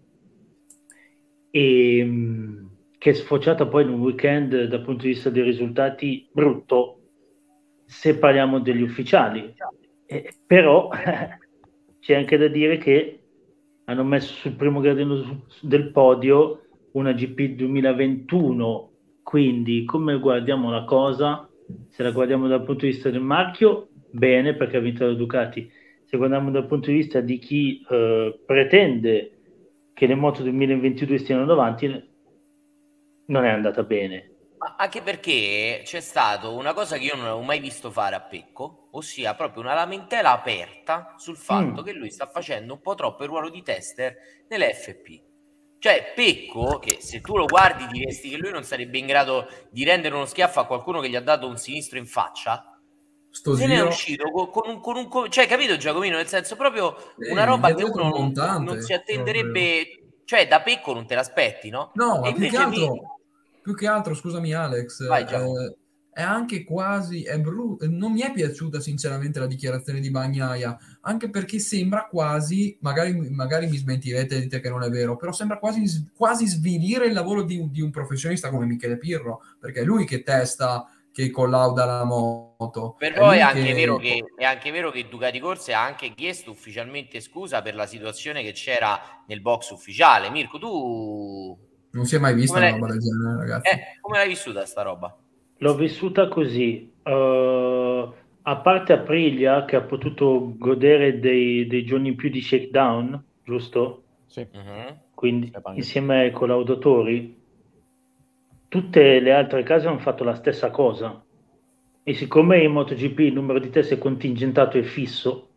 e mh, che è sfociata poi in un weekend dal punto di vista dei risultati brutto se parliamo degli ufficiali. Eh, però c'è anche da dire che hanno messo sul primo gradino del podio una G P duemilaventuno, quindi come guardiamo la cosa, se la guardiamo dal punto di vista del marchio, bene, perché ha vinto la Ducati. Se guardiamo dal punto di vista di chi eh, pretende che le moto duemilaventidue stiano davanti, non è andata bene. Ma anche perché c'è stato una cosa che io non avevo mai visto fare a Pecco, ossia proprio una lamentela aperta sul fatto Mm. che lui sta facendo un po' troppo il ruolo di tester nell'F P. Cioè Pecco, che se tu lo guardi diresti che lui non sarebbe in grado di rendere uno schiaffo a qualcuno che gli ha dato un sinistro in faccia, Sto se ne è giro, uscito con, con un, con un cioè capito Giacomino, nel senso proprio eh, una roba gli ha che dato uno un non, montante, non si proprio. attenderebbe, cioè da Pecco non te l'aspetti, no? No, E ma più che invece mi... altro, più che altro, scusami Alex, Vai, Giacomo. eh, è anche quasi, è brutto, non mi è piaciuta sinceramente la dichiarazione di Bagnaia, anche perché sembra quasi, magari, magari mi smentirete e dite che non è vero, però sembra quasi, quasi svilire il lavoro di, un- di un professionista come Michele Pirro, perché è lui che testa, che collauda la moto. È Però è lui anche, che... vero che, è anche vero che Ducati Corse ha anche chiesto ufficialmente scusa per la situazione che c'era nel box ufficiale. Mirko, tu Non si è mai vista come una l'hai, roba del genere, ragazzi. eh, come l'hai vissuta sta roba? L'ho vissuta così, uh, a parte Aprilia che ha potuto godere dei, dei giorni in più di shakedown, giusto? Sì. Uh-huh. Quindi Stefano. insieme ai collaudatori, tutte le altre case hanno fatto la stessa cosa. E siccome in MotoGP il numero di teste contingentato è fisso,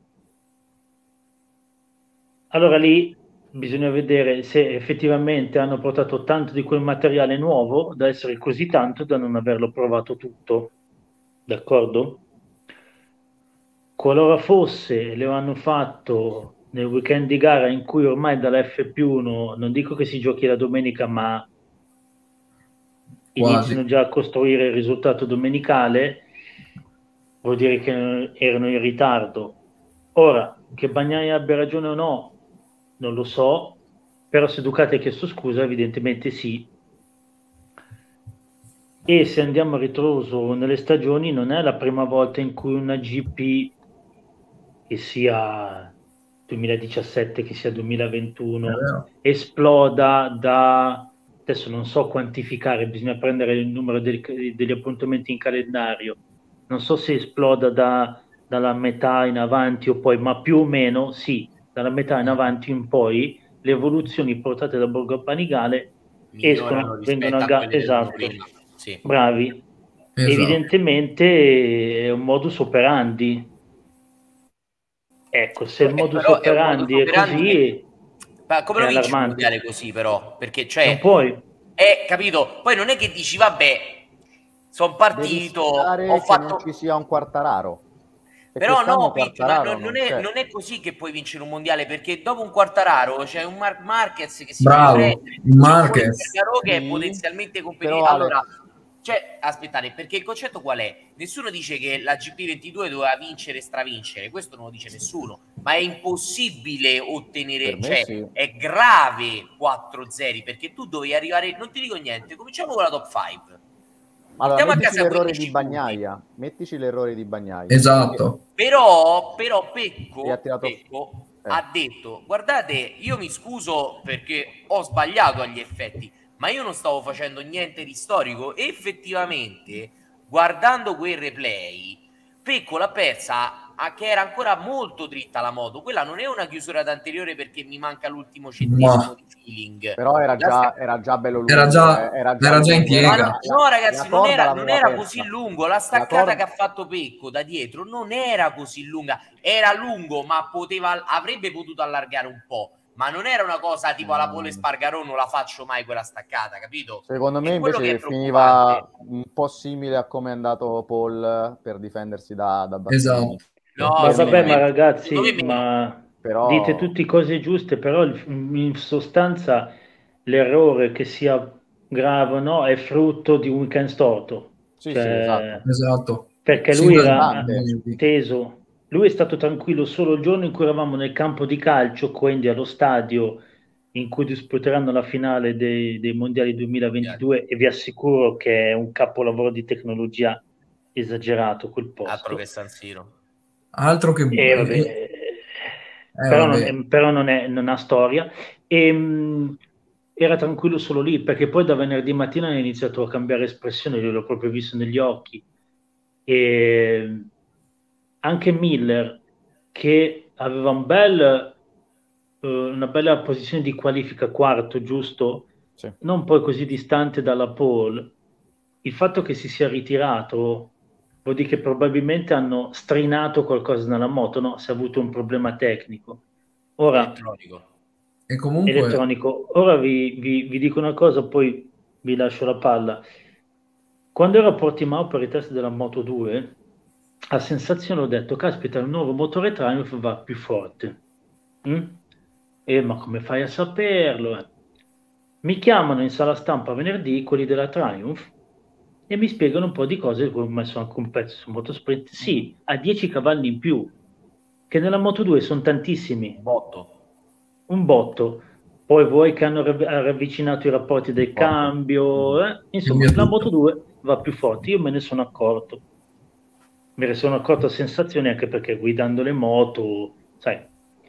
allora lì bisogna vedere se effettivamente hanno portato tanto di quel materiale nuovo da essere così tanto da non averlo provato tutto. D'accordo? Qualora fosse, lo hanno fatto nel weekend di gara in cui ormai dalla F P uno, non dico che si giochi la domenica, ma Quasi. iniziano già a costruire il risultato domenicale, vuol dire che erano in ritardo. Ora, che Bagnaia abbia ragione o no, non lo so, però se Ducati ha chiesto scusa, evidentemente sì. E se andiamo a ritroso nelle stagioni, non è la prima volta in cui una G P, che sia duemiladiciassette, che sia duemilaventuno, esploda da, adesso non so quantificare, bisogna prendere il numero degli, degli appuntamenti in calendario, non so se esploda da, dalla metà in avanti o poi, ma più o meno sì, dalla metà in avanti in poi le evoluzioni portate da Borgo Panigale Migliorano escono, vengono a rispetto a gara, quelle dell'anno esatto, prima. Sì. bravi. Esatto. Evidentemente è un modus operandi. Ecco, se il Eh, modus però è un modus operandi è operandi così, che- Ma come è lo vinci un allarmante. mondiale così però? Perché cioè Non puoi. è capito, poi non è che dici vabbè, sono Devi partito, sperare ho che fatto non ci sia un Quartararo. Però no, Pete, ma Quartararo non, non, non è, c'è. non è così che puoi vincere un mondiale, perché dopo un Quartararo c'è un Marc Marquez che si Bravo, deve prendere, Marquez. Espargaró che è Sì, potenzialmente però, competitivo. Alex- Allora, cioè, aspettate, perché il concetto qual è? Nessuno dice che la G P ventidue doveva vincere e stravincere, questo non lo dice nessuno, ma è impossibile ottenere, Per me cioè sì. è grave quattro zero, perché tu dovevi arrivare, non ti dico niente, cominciamo con la top cinque. Allora, Portiamo a mettici casa l'errore quindici di punti. Bagnaia. Mettici l'errore di Bagnaia. Esatto. Però, però Pecco, E ha tirato- Pecco eh. ha detto: guardate, io mi scuso perché ho sbagliato agli effetti, ma io non stavo facendo niente di storico. E effettivamente, guardando quel replay, Pecco l'ha persa a che era ancora molto dritta la moto. Quella non è una chiusura d'anteriore perché mi manca l'ultimo centesimo Ma- di feeling. Però era La già, era già bello lungo. Era già- eh, era già in lungo, piega. Ma era- no, la- no, ragazzi, la non corda era, non l'aveva era persa. così lungo. La staccata corda- che ha fatto Pecco da dietro non era così lunga. Era lungo, ma poteva, avrebbe potuto allargare un po'. Ma non era una cosa tipo alla Pole Espargaró, non la faccio mai quella staccata, capito? Secondo me È quello invece che è finiva preoccupante. un po' simile a come è andato Paul per difendersi da, da Bassini. Esatto. No, Ma secondo vabbè, me- ma secondo ragazzi, me meno. ma Però dite tutte cose giuste, però il- in sostanza l'errore che sia grave o no è frutto di un weekend storto. sì, Cioè, sì, esatto. Esatto. perché Sì, lui ma- era Bastante. teso, lui è stato tranquillo solo il giorno in cui eravamo nel campo di calcio, quindi allo stadio in cui disputeranno la finale dei, dei mondiali duemilaventidue, e vi assicuro che è un capolavoro di tecnologia esagerato quel Altro posto. che San Siro. Altro che... E vabbè, eh, però, vabbè. non, è- però non, è- non ha storia. E, mh, era tranquillo solo lì, perché poi da venerdì mattina ha iniziato a cambiare espressione, l'ho proprio visto negli occhi. E anche Miller, che aveva un bel, eh, una bella posizione di qualifica, quarto, giusto? Sì. Non poi così distante dalla pole, il fatto che si sia ritirato vuol dire che probabilmente hanno strinato qualcosa nella moto, no? Si è avuto un problema tecnico. Ora, Elettronico. E comunque... elettronico. Ora vi, vi- vi dico una cosa, poi vi lascio la palla. Quando ero a Portimao per i test della Moto due, a sensazione ho detto, caspita, il nuovo motore Triumph va più forte. Mm? E ma come fai a saperlo? eh? Mi chiamano in sala stampa venerdì quelli della Triumph e mi spiegano un po' di cose. Ho messo anche un pezzo su Motosprint. Sì, ha dieci cavalli in più, che nella Moto due sono tantissimi, Botto. un botto. Poi voi che hanno rav- ravvicinato i rapporti del Forte. cambio, eh? insomma, Cambia la tutto. Moto due va più forte. Io me ne sono accorto. Me ne sono accorto a sensazioni, anche perché guidando le moto, sai.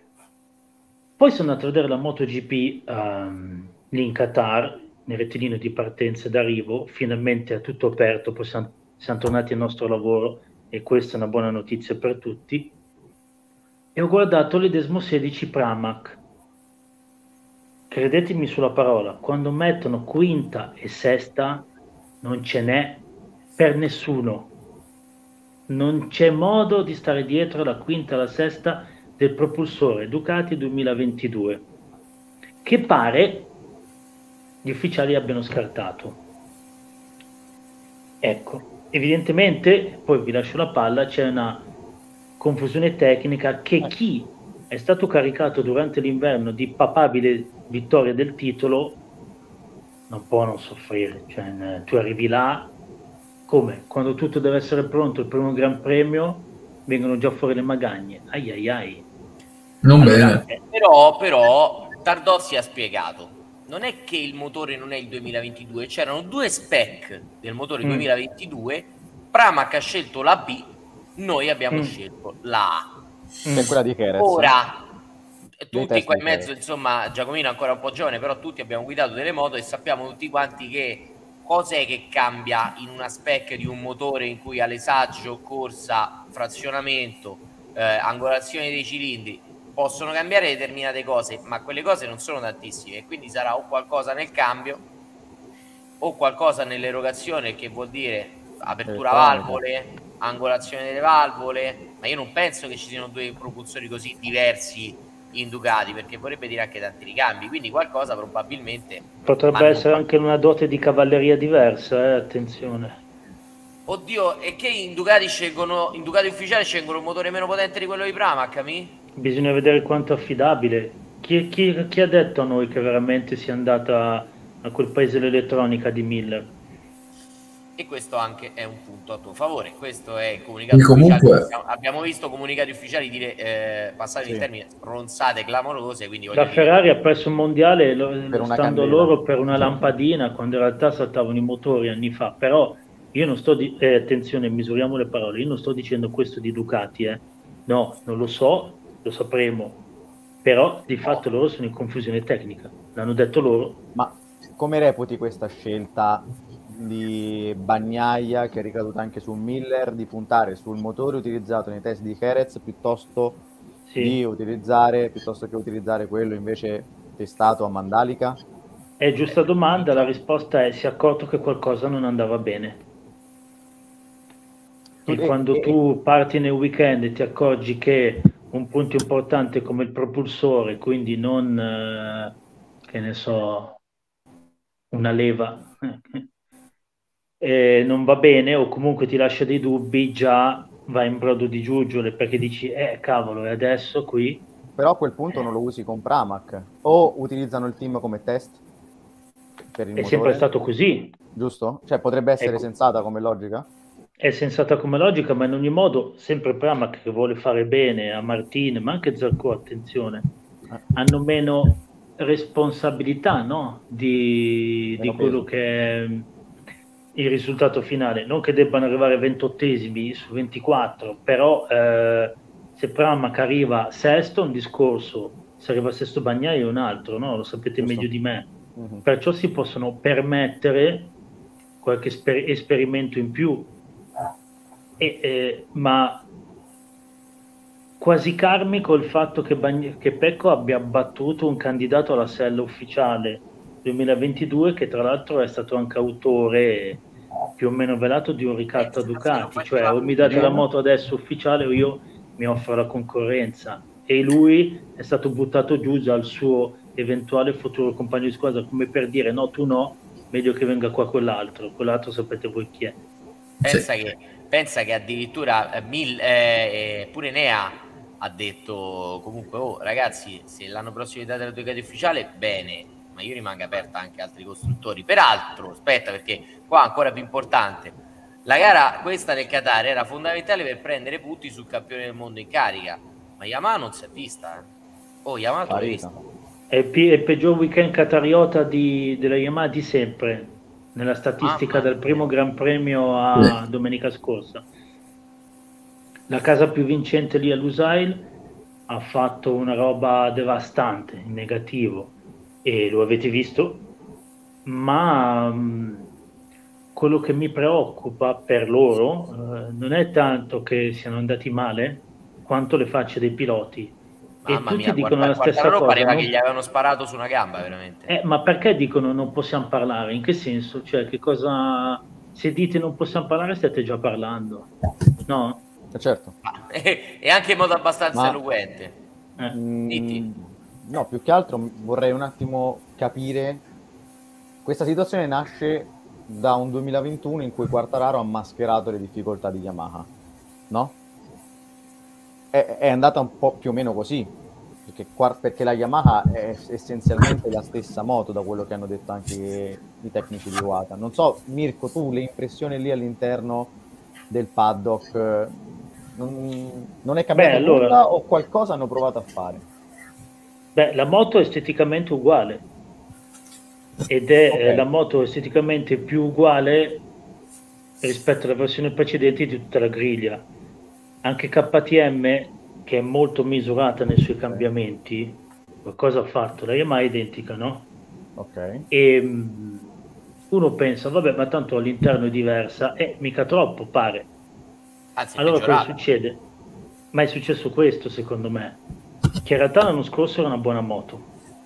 Poi sono andato a vedere la MotoGP um, lì in Qatar, nel rettilineo di partenza ed arrivo, finalmente è tutto aperto, poi siamo, siamo tornati al nostro lavoro e questa è una buona notizia per tutti. E ho guardato le Desmo sedici Pramac. Credetemi sulla parola, quando mettono quinta e sesta non ce n'è per nessuno. Non c'è modo di stare dietro alla quinta e alla sesta del propulsore Ducati duemilaventidue, che pare gli ufficiali abbiano scartato. Ecco, evidentemente, poi vi lascio la palla, c'è una confusione tecnica che chi è stato caricato durante l'inverno di papabile vittoria del titolo non può non soffrire. Cioè, tu arrivi là, come? Quando tutto deve essere pronto, il primo Gran Premio, vengono già fuori le magagne. Ai ai ai. Non Allora, bene. però, però Tardozzi ha spiegato, non è che il motore non è il duemilaventidue, c'erano due spec del motore Mm. duemilaventidue, Pramac ha scelto la B, noi abbiamo Mm. scelto la A. Che è quella di Jerez. Ora, Dei tutti test qua di in mezzo, Jerez. insomma, Giacomino è ancora un po' giovane, però tutti abbiamo guidato delle moto e sappiamo tutti quanti che cos'è che cambia in una spec di un motore in cui alesaggio, corsa, frazionamento, eh, angolazione dei cilindri, possono cambiare determinate cose, ma quelle cose non sono tantissime, e quindi sarà o qualcosa nel cambio o qualcosa nell'erogazione, che vuol dire apertura Elettronica. valvole, angolazione delle valvole, ma io non penso che ci siano due propulsori così diversi in Ducati, perché vorrebbe dire anche tanti ricambi, quindi qualcosa probabilmente Potrebbe ma non essere fa- anche una dote di cavalleria diversa, eh? Attenzione. Oddio, e che in Ducati scelgono, in Ducati ufficiale scelgono un motore meno potente di quello di Pramac, mi? Bisogna vedere quanto è affidabile. Chi, chi- chi ha detto a noi che veramente sia andata a quel paese l'elettronica di Miller? E questo anche è un punto a tuo favore. Questo è il comunicato E comunque- ufficiale. Abbiamo visto comunicati ufficiali dire, eh, passati Sì. il termine, stronzate clamorose, quindi voglio La dire, Ferrari ha perso il mondiale lo- Per una stando candela. loro per una lampadina, quando in realtà saltavano i motori anni fa. Però io non sto di- eh, attenzione, misuriamo le parole, io non sto dicendo questo di Ducati, eh. No, non lo so, lo sapremo, però di fatto loro sono in confusione tecnica, l'hanno detto loro. Ma come reputi questa scelta di Bagnaia, che è ricaduta anche su Miller, di puntare sul motore utilizzato nei test di Jerez piuttosto Sì. di utilizzare, piuttosto che utilizzare quello invece testato a Mandalika? È giusta domanda, la risposta è: si è accorto che qualcosa non andava bene. E E- quando e- tu parti nel weekend e ti accorgi che un punto importante come il propulsore, quindi non, eh, che ne so, una leva, eh, non va bene o comunque ti lascia dei dubbi, già vai in brodo di giuggiole perché dici, eh cavolo, e adesso qui? Però a quel punto non lo usi con Pramac, o utilizzano il team come test per il È motore, sempre stato così. giusto? Cioè potrebbe essere Ecco. sensata come logica? È sensata come logica, ma in ogni modo, sempre Pramac che vuole fare bene a Martin, ma anche Zarco, attenzione, Eh. hanno meno responsabilità, no? di, Meno di quello peso. che è il risultato finale. Non che debbano arrivare ventottesimi su ventiquattro, però eh, se Pramac arriva sesto è un discorso, se arriva sesto Bagnaia è un altro, no? Lo sapete Giusto. meglio di me. Mhm. Perciò si possono permettere qualche esper- esperimento in più. E, eh, ma quasi karmico il fatto che, Bagn- che Pecco abbia battuto un candidato alla sella ufficiale duemilaventidue, che tra l'altro è stato anche autore più o meno velato di un ricatto a Ducati, cioè o mi date la moto adesso ufficiale o io mi offro la concorrenza, e lui è stato buttato giù dal suo eventuale futuro compagno di squadra, come per dire no, tu no, meglio che venga qua quell'altro, quell'altro sapete voi chi è. pensa che, pensa che addirittura eh, Mil, eh, eh, pure Nea ha detto comunque, oh ragazzi, se l'anno prossimo date la Ducati ufficiale, bene, ma io rimango aperta anche a altri costruttori. Peraltro, aspetta, perché qua ancora più importante, la gara questa del Qatar era fondamentale per prendere punti sul campione del mondo in carica, ma Yamaha non si è vista, eh. Oh, Yamaha tu l'hai Sparita. vista? È il, pi- è il peggior weekend qatariota di, della Yamaha di sempre, nella statistica Mamma del mia. primo Gran Premio a domenica scorsa. La casa più vincente lì a Lusail ha fatto una roba devastante, in negativo, e lo avete visto, ma mh, quello che mi preoccupa per loro eh, non è tanto che siano andati male, quanto le facce dei piloti. E Mamma tutti mia, dicono guarda, la stessa Quartararo cosa, pareva non- che gli avevano sparato su una gamba, veramente. eh, ma perché dicono non possiamo parlare? In che senso? Cioè, che cosa... Se dite non possiamo parlare, state già parlando, no? Eh, certo. Ah, e, e anche in modo abbastanza Ma- eloquente. Eh. Mm, Ditti. no, più che altro vorrei un attimo capire. Questa situazione nasce da un duemilaventuno in cui Quartararo ha mascherato le difficoltà di Yamaha, no? È, è andata un po' più o meno così, perché, Quar- perché la Yamaha è essenzialmente la stessa moto, da quello che hanno detto anche i tecnici di Iwata. Non so, Mirko, tu le impressioni lì all'interno del paddock, eh, non, non è cambiato Beh, allora- nulla o qualcosa hanno provato a fare? Beh, la moto è esteticamente uguale ed è Ok. eh, la moto esteticamente più uguale rispetto alla versione precedente di tutta la griglia. Anche K T M, che è molto misurata nei suoi cambiamenti, cosa ha fatto? La Yamaha è identica, no? Ok. E mh, uno pensa, vabbè, ma tanto all'interno è diversa, e mica troppo, pare. Anzi, è Allora cosa peggiorata. succede? Ma è successo questo, secondo me, che in realtà l'anno scorso era una buona moto,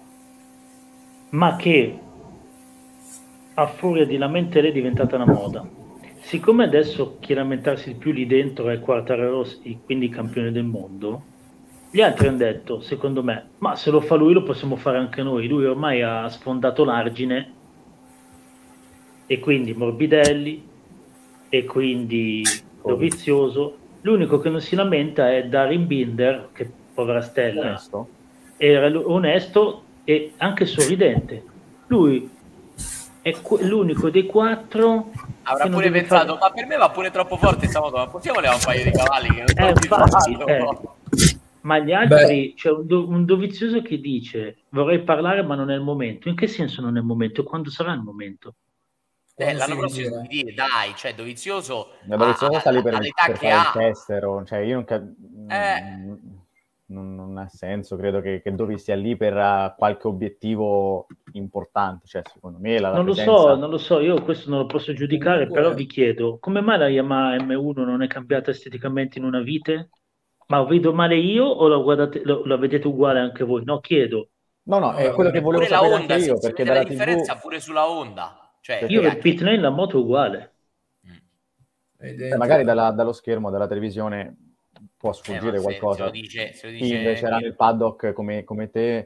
ma che a furia di lamentele è diventata una moda. Siccome adesso chi lamentarsi di più lì dentro è Quartararo, quindi campione del mondo, gli altri hanno detto, secondo me, ma se lo fa lui lo possiamo fare anche noi. Lui ormai ha sfondato l'argine, e quindi Morbidelli, e quindi Dovizioso. L'unico che non si lamenta è Darin Binder, che povera stella, Onesto. era l- onesto e anche sorridente. Lui è que- l'unico dei quattro Avrà che non pure deve pensato, fare... ma per me va pure troppo forte stavolta, ma possiamo levare un paio di cavalli che non Eh, so infatti, di eh. farlo. Ma gli altri, c'è un, do- un Dovizioso che dice vorrei parlare ma non è il momento. In che senso non è il momento? Quando sarà il momento? Eh, Quando l'anno si prossimo ritira. si dire, dai, cioè Dovizioso, Da a- Dovizioso a- sta lì per, all'età per che fare il ha, testero, cioè io non, cap- Eh. mm, non, non ha senso, credo che, che Dovi sia lì per uh, qualche obiettivo importante, cioè secondo me la, la Non lo presenza... so, non lo so, io questo non lo posso giudicare, Comunque- però vi chiedo, come mai la Yamaha M uno non è cambiata esteticamente in una vite? Ma vedo male io o la, guardate, lo- la vedete uguale anche voi? No, chiedo. No, no, No, è quello che pure volevo pure la sapere Honda, anche si, io, si perché vede la dalla differenza tivù... pure sulla Honda. Cioè, Perché- Io che il anche- pit lane la moto è uguale. Mm. è cioè, identico. magari dalla- dallo schermo, dalla televisione può Eh, sfuggire ma se, qualcosa. se lo dice, se lo Chi dice invece era nel paddock come, come te...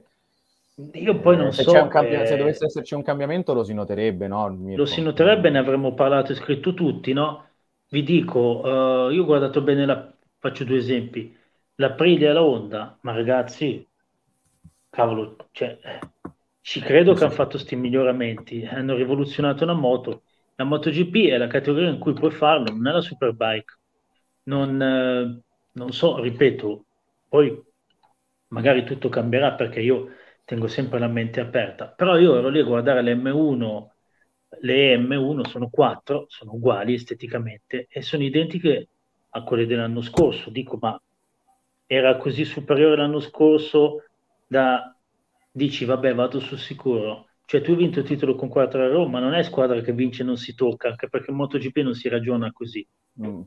Io poi non eh, se, so, c'è un cambia- eh, se dovesse esserci un cambiamento lo si noterebbe, no, Mirko? lo si noterebbe, ne avremmo parlato e scritto tutti, no? Vi dico, eh, io ho guardato bene, la, faccio due esempi, l'Aprilia e la Honda, ma ragazzi, cavolo, cioè, eh, ci credo che hanno fatto sti miglioramenti, hanno rivoluzionato una moto. La MotoGP è la categoria in cui puoi farlo, non è la Superbike. Non, eh, non so, ripeto, poi magari tutto cambierà perché io tengo sempre la mente aperta, però io ero lì a guardare le M uno, le M uno sono quattro, sono uguali esteticamente e sono identiche a quelle dell'anno scorso. Dico, ma era così superiore l'anno scorso da dici, vabbè, vado sul sicuro. Cioè, tu hai vinto il titolo con Quartararo, ma non è squadra che vince e non si tocca, anche perché in MotoGP non si ragiona così. Mm.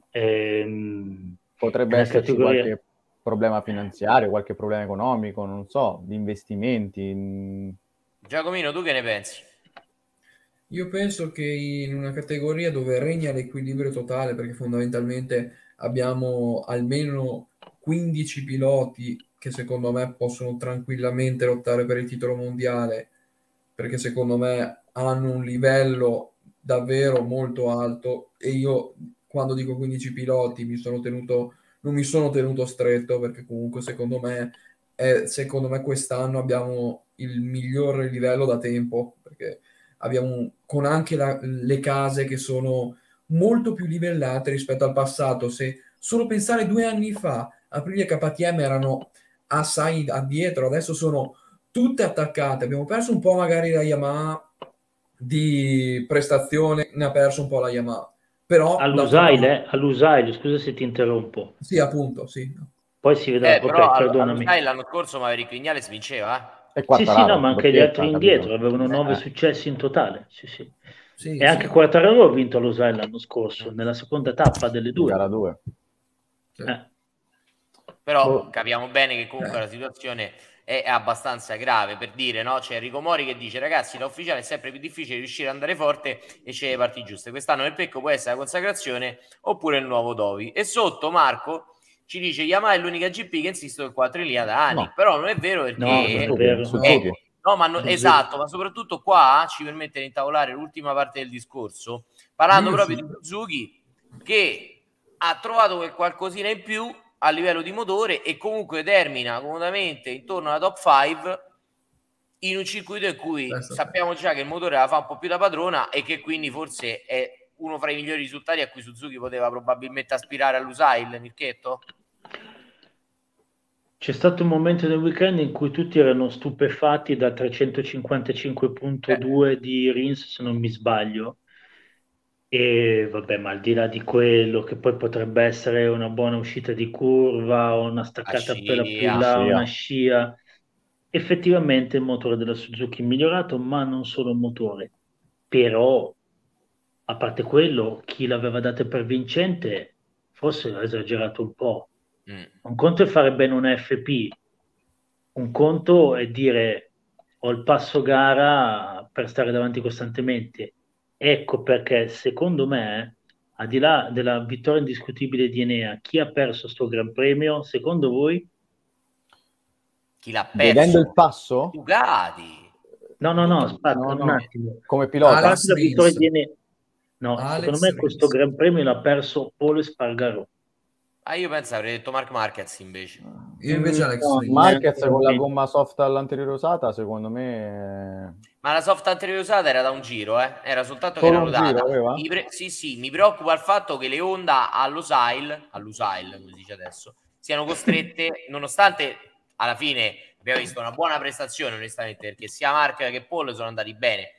Ehm, Potrebbe è una esserci categoria- qualche problema finanziario, qualche problema economico, non so, di investimenti. mm. Giacomino, tu che ne pensi? Io penso che in una categoria dove regna l'equilibrio totale, perché fondamentalmente abbiamo almeno quindici piloti che secondo me possono tranquillamente lottare per il titolo mondiale, perché secondo me hanno un livello davvero molto alto e io quando dico quindici piloti mi sono tenuto, non mi sono tenuto stretto perché comunque secondo me, è, secondo me quest'anno abbiamo il miglior livello da tempo, perché abbiamo con anche la- le case che sono molto più livellate rispetto al passato. Se solo pensare due anni fa, Aprilia e K T M erano assai addietro, adesso sono tutte attaccate. Abbiamo perso un po' magari la Yamaha di prestazione, ne ha perso un po' la Yamaha. Però d'altra All'Usail, parte- eh? All'Usail, scusa se ti interrompo. sì, appunto, sì. Poi si vedrà. Eh, però Ok, allo, perdonami. allo l'anno scorso Maverick Vignales vinceva, E Sì, sì, Quartararo, no, ma anche gli doppietta, altri capito? indietro avevano nove Eh. successi in totale. Sì, sì. Sì, E anche sì. Quartararo ha vinto all'Usail l'anno scorso, nella seconda tappa delle In due. gara due. Sì. Eh. però Boh. capiamo bene che comunque Eh. la situazione è abbastanza grave, per dire, no? C'è Enrico Mori che dice, ragazzi, da ufficiale è sempre più difficile riuscire ad andare forte e c'è le parti giuste. Quest'anno nel pecco può essere la consacrazione oppure il nuovo Dovi. E sotto Marco ci dice Yamaha è l'unica G P che insiste il quattro in linea da anni, No. però non è vero perché... No, non è Suzuki, vero. Suzuki. Eh, no, ma no- Suzuki. esatto, ma soprattutto qua ci permette di intavolare l'ultima parte del discorso, parlando Io proprio sì. di Suzuki, che ha trovato quel qualcosina in più a livello di motore e comunque termina comodamente intorno alla top cinque in un circuito in cui Testa, sappiamo già che il motore la fa un po' più da padrona e che quindi forse è uno fra i migliori risultati a cui Suzuki poteva probabilmente aspirare all'Usail, Mirchetto? C'è stato un momento nel weekend in cui tutti erano stupefatti da trecentocinquantacinque virgola due di Rins, se non mi sbaglio. E vabbè, ma al di là di quello, che poi potrebbe essere una buona uscita di curva o una staccata appena più in là, scia. una scia, effettivamente il motore della Suzuki è migliorato, ma non solo il motore. Però, a parte quello, chi l'aveva data per vincente forse ha esagerato un po'. Mm. Un conto è fare bene un F P, un conto è dire ho il passo gara per stare davanti costantemente. Ecco perché secondo me, al di là della vittoria indiscutibile di Enea, chi ha perso sto Gran Premio, secondo voi? Chi l'ha perso? Vedendo il passo? Ducati. No, no, no, aspetta No, un no. attimo. Come pilota? Alla- La vittoria di Enea. No, Alex secondo me questo Rins. Gran Premio l'ha perso Paul Espargaró. Ah, io penso avrei detto Marc Marquez invece. Io invece Mm, Alex no, Rins. Marquez con la neanche- gomma soft all'anteriore usata, secondo me... Ma la soft anteriore usata era da un giro, eh? Era soltanto che Solo era un giro rodata. aveva? Mi pre- sì, sì, mi preoccupa il fatto che le Honda all'Usail, all'Usail come si dice adesso, siano costrette, nonostante alla fine abbiamo visto una buona prestazione, onestamente, perché sia Mark che Paul sono andati bene.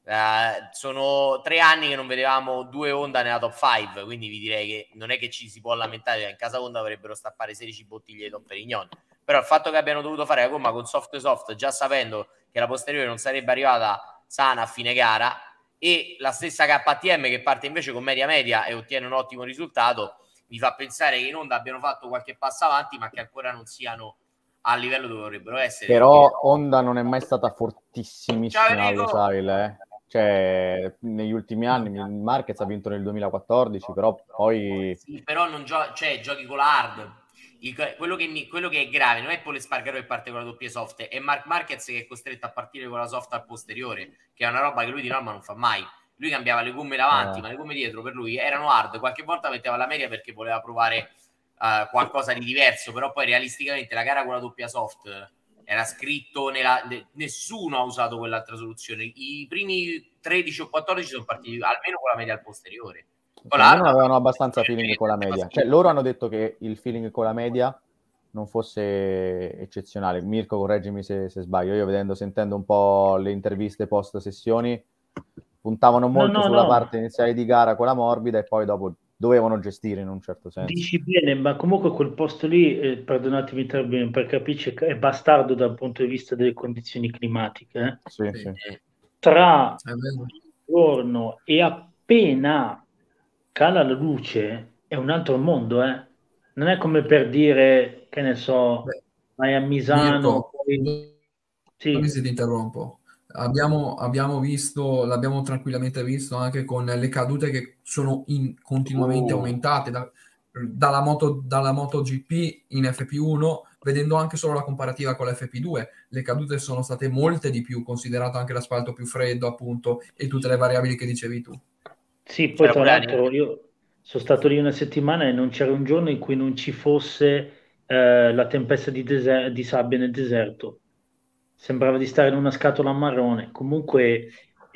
Uh, sono tre anni che non vedevamo due Honda nella top cinque, quindi vi direi che non è che ci si può lamentare, in casa Honda dovrebbero stappare sedici bottiglie di Dom Perignon, però il fatto che abbiano dovuto fare la gomma con soft soft, già sapendo che la posteriore non sarebbe arrivata sana a fine gara, e la stessa K T M che parte invece con media media e ottiene un ottimo risultato, mi fa pensare che in Honda abbiano fatto qualche passo avanti, ma che ancora non siano a livello dove dovrebbero essere. Però perché... Honda non è mai stata fortissimissima allo Enrico! Sail, eh. Cioè, negli ultimi anni Marquez ha vinto nel duemilaquattordici, però poi... Sì, però non gio- cioè, giochi con la hard. Il, quello, che mi, quello che è grave non è Paul Espargaró che parte con la doppia soft, è Marc Marquez che è costretto a partire con la soft al posteriore, che è una roba che lui di norma non fa mai. Lui cambiava le gomme davanti, Eh. ma le gomme dietro per lui erano hard. Qualche volta metteva la media perché voleva provare uh, qualcosa di diverso, però poi realisticamente la gara con la doppia soft era scritto nella... nessuno ha usato quell'altra soluzione. I primi tredici o quattordici sono partiti almeno con la media al posteriore. Almeno avevano abbastanza feeling con la media. Cioè, loro hanno detto che il feeling con la media non fosse eccezionale. Mirko, correggimi se, se sbaglio. Io vedendo, sentendo un po' le interviste post sessioni, puntavano molto no, no, sulla no. parte iniziale di gara con la morbida e poi dopo dovevano gestire in un certo senso. Dici bene, ma comunque quel posto lì, eh, perdonatemi il termine, per capirci, è bastardo dal punto di vista delle condizioni climatiche. Eh? Sì, Sì. sì. Tra È vero. il giorno e appena cala la luce è un altro mondo, eh? Non è come per dire, che ne so, Beh, vai a Misano, Mirko, poi... scusami Sì. se ti interrompo. Abbiamo, abbiamo visto, l'abbiamo tranquillamente visto anche con le cadute che sono in, continuamente Uh. aumentate da, dalla, moto, dalla MotoGP in F P uno, vedendo anche solo la comparativa con l'F P due. Le cadute sono state molte di più, considerato anche l'asfalto più freddo, appunto, e tutte le variabili che dicevi tu. Sì, poi C'era tra pure l'altro io sono stato lì una settimana e non c'era un giorno in cui non ci fosse eh, la tempesta di, deser- di sabbia nel deserto. Sembrava di stare in una scatola marrone. Comunque,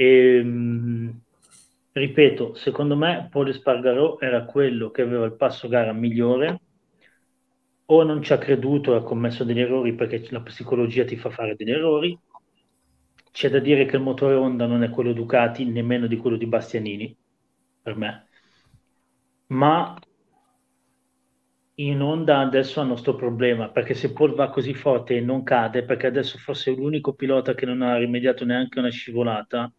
ehm, ripeto, secondo me Paul Espargaró era quello che aveva il passo gara migliore, o non ci ha creduto e ha commesso degli errori perché la psicologia ti fa fare degli errori. C'è da dire che il motore Honda non è quello Ducati, nemmeno di quello di Bastianini, per me. Ma in Honda adesso hanno sto problema, perché se Paul va così forte e non cade, perché adesso forse è l'unico pilota che non ha rimediato neanche una scivolata,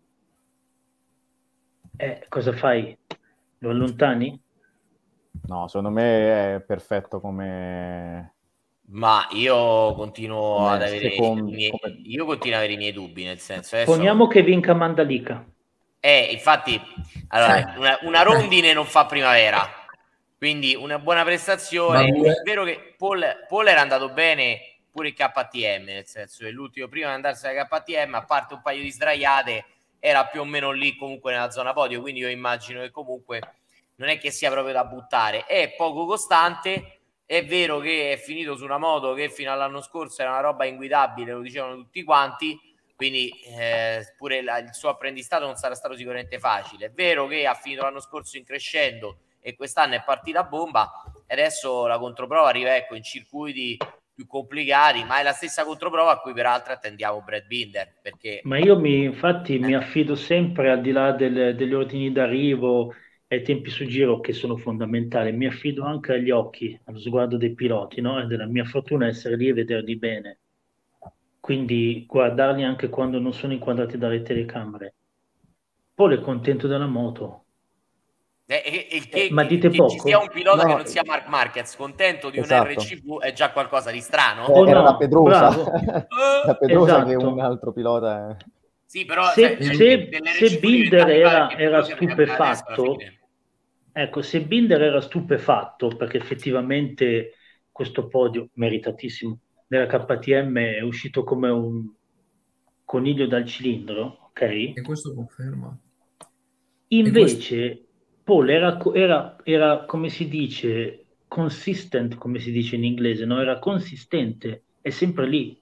eh, cosa fai? Lo allontani? No, secondo me è perfetto come... Ma io continuo come ad avere secondo, i miei, come... io continuo ad avere i miei dubbi, nel senso adesso Poniamo che vinca Mandalika. eh, infatti allora, Eh. una, una rondine non fa primavera, quindi una buona prestazione. Ma due- È vero che Paul, Paul era andato bene pure il K T M, nel senso che l'ultimo prima di andarsi alla K T M, a parte un paio di sdraiate, era più o meno lì comunque nella zona podio, quindi io immagino che comunque non è che sia proprio da buttare. È poco costante. È vero che è finito su una moto che fino all'anno scorso era una roba inguidabile, lo dicevano tutti quanti, quindi eh, pure la, il suo apprendistato non sarà stato sicuramente facile. È vero che ha finito l'anno scorso in crescendo e quest'anno è partita a bomba e adesso la controprova arriva ecco in circuiti più complicati, ma è la stessa controprova a cui peraltro attendiamo Brad Binder, perché Ma io mi, infatti mi affido sempre, al di là del- degli ordini d'arrivo e i tempi su giro che sono fondamentali, mi affido anche agli occhi, allo sguardo dei piloti, no? E della mia fortuna essere lì e vederli bene. Quindi guardarli anche quando non sono inquadrati dalle telecamere. Poi è contento della moto. eh, eh, il Eh, che, ma dite che ci sia poco? un pilota No, che non sia Marc Marquez contento di esatto. un R C V è già qualcosa di strano. Eh, Oh era no, la Pedrosa, bravo. la Pedrosa Esatto. che un altro pilota... È... Sì, però Se, cioè, se, dell'R C se V di Binder vent'anni fa era, perché era Pedrosa ne cambia adesso alla stupefatto, fine. ecco, se Binder era stupefatto, perché effettivamente questo podio meritatissimo della K T M è uscito come un coniglio dal cilindro, ok? E questo conferma. Invece Paul era, co- era, era, come si dice, consistent, come si dice in inglese, no? Era consistente, è sempre lì.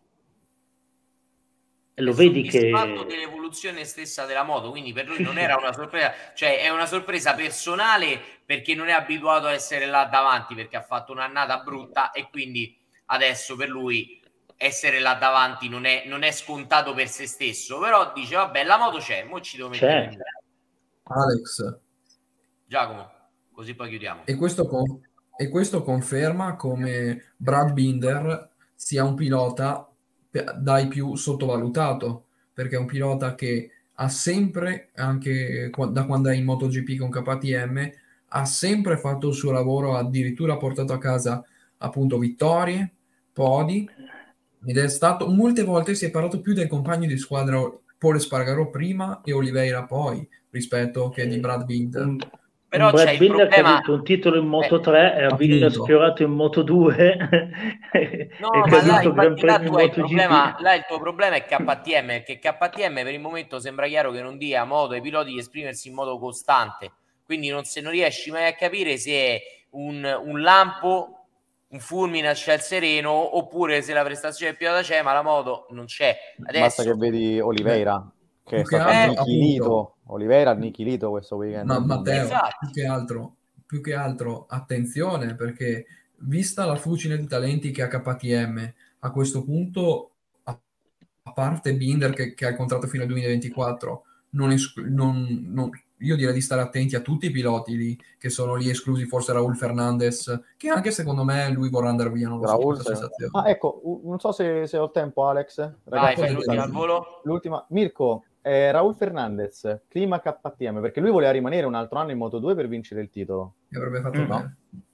E lo È vedi soddisfatto che... dell'evoluzione stessa della moto, quindi per lui non era una sorpresa, cioè è una sorpresa personale perché non è abituato a essere là davanti, perché ha fatto un'annata brutta e quindi adesso per lui essere là davanti non è, non è scontato per se stesso, però dice vabbè la moto c'è, mo ci devo mettere C'è. in mezzo. Alex, Giacomo, così poi chiudiamo. e questo, con- e questo conferma come Brad Binder sia un pilota pe- dai più sottovalutato, perché è un pilota che ha sempre, anche qua- da quando è in MotoGP con K T M, ha sempre fatto il suo lavoro, addirittura ha portato a casa appunto vittorie, podi, ed è stato, molte volte si è parlato più del compagno di squadra Paul Espargarò prima e Oliveira poi, rispetto che di Brad Binder. Un, Però un c'è Brad il Binder che ha problema... vinto un titolo in Moto eh, tre e ha vi- ha Appunto. sfiorato in Moto due e No, che ma ha là, vinto Gran infatti, là Premio in tu hai il problema, MotoGP. là il tuo problema è K T M, perché K T M per il momento sembra chiaro che non dia modo ai piloti di esprimersi in modo costante, quindi non, se non riesci mai a capire se è un, un lampo, un fulmine a ciel sereno, oppure se la prestazione del pilota c'è, ma la moto non c'è. Basta Adesso, che vedi Oliveira, che è Più che stato altro, annichilito. appunto, Oliveira annichilito questo weekend. ma a Binder. Matteo, infatti, più che altro, più che altro, attenzione, perché vista la fucine di talenti che ha K T M, a questo punto, a, a parte Binder che, che ha il contratto fino al duemilaventiquattro, non esclu- non- non- io direi di stare attenti a tutti i piloti lì, che sono lì esclusi, forse Raul Fernandez, che anche secondo me lui vorrà andare via, non lo so, Raul, questa se- sensazione. Ah, ecco, u- non so se, se ho tempo, Alex. vai, Ragazzi, fai Sì, l'ultima al sì. volo. l'ultima. Mirko, eh, Raul Fernandez, clima K T M, perché lui voleva rimanere un altro anno in Moto due per vincere il titolo. Mi avrebbe fatto Mm. bene.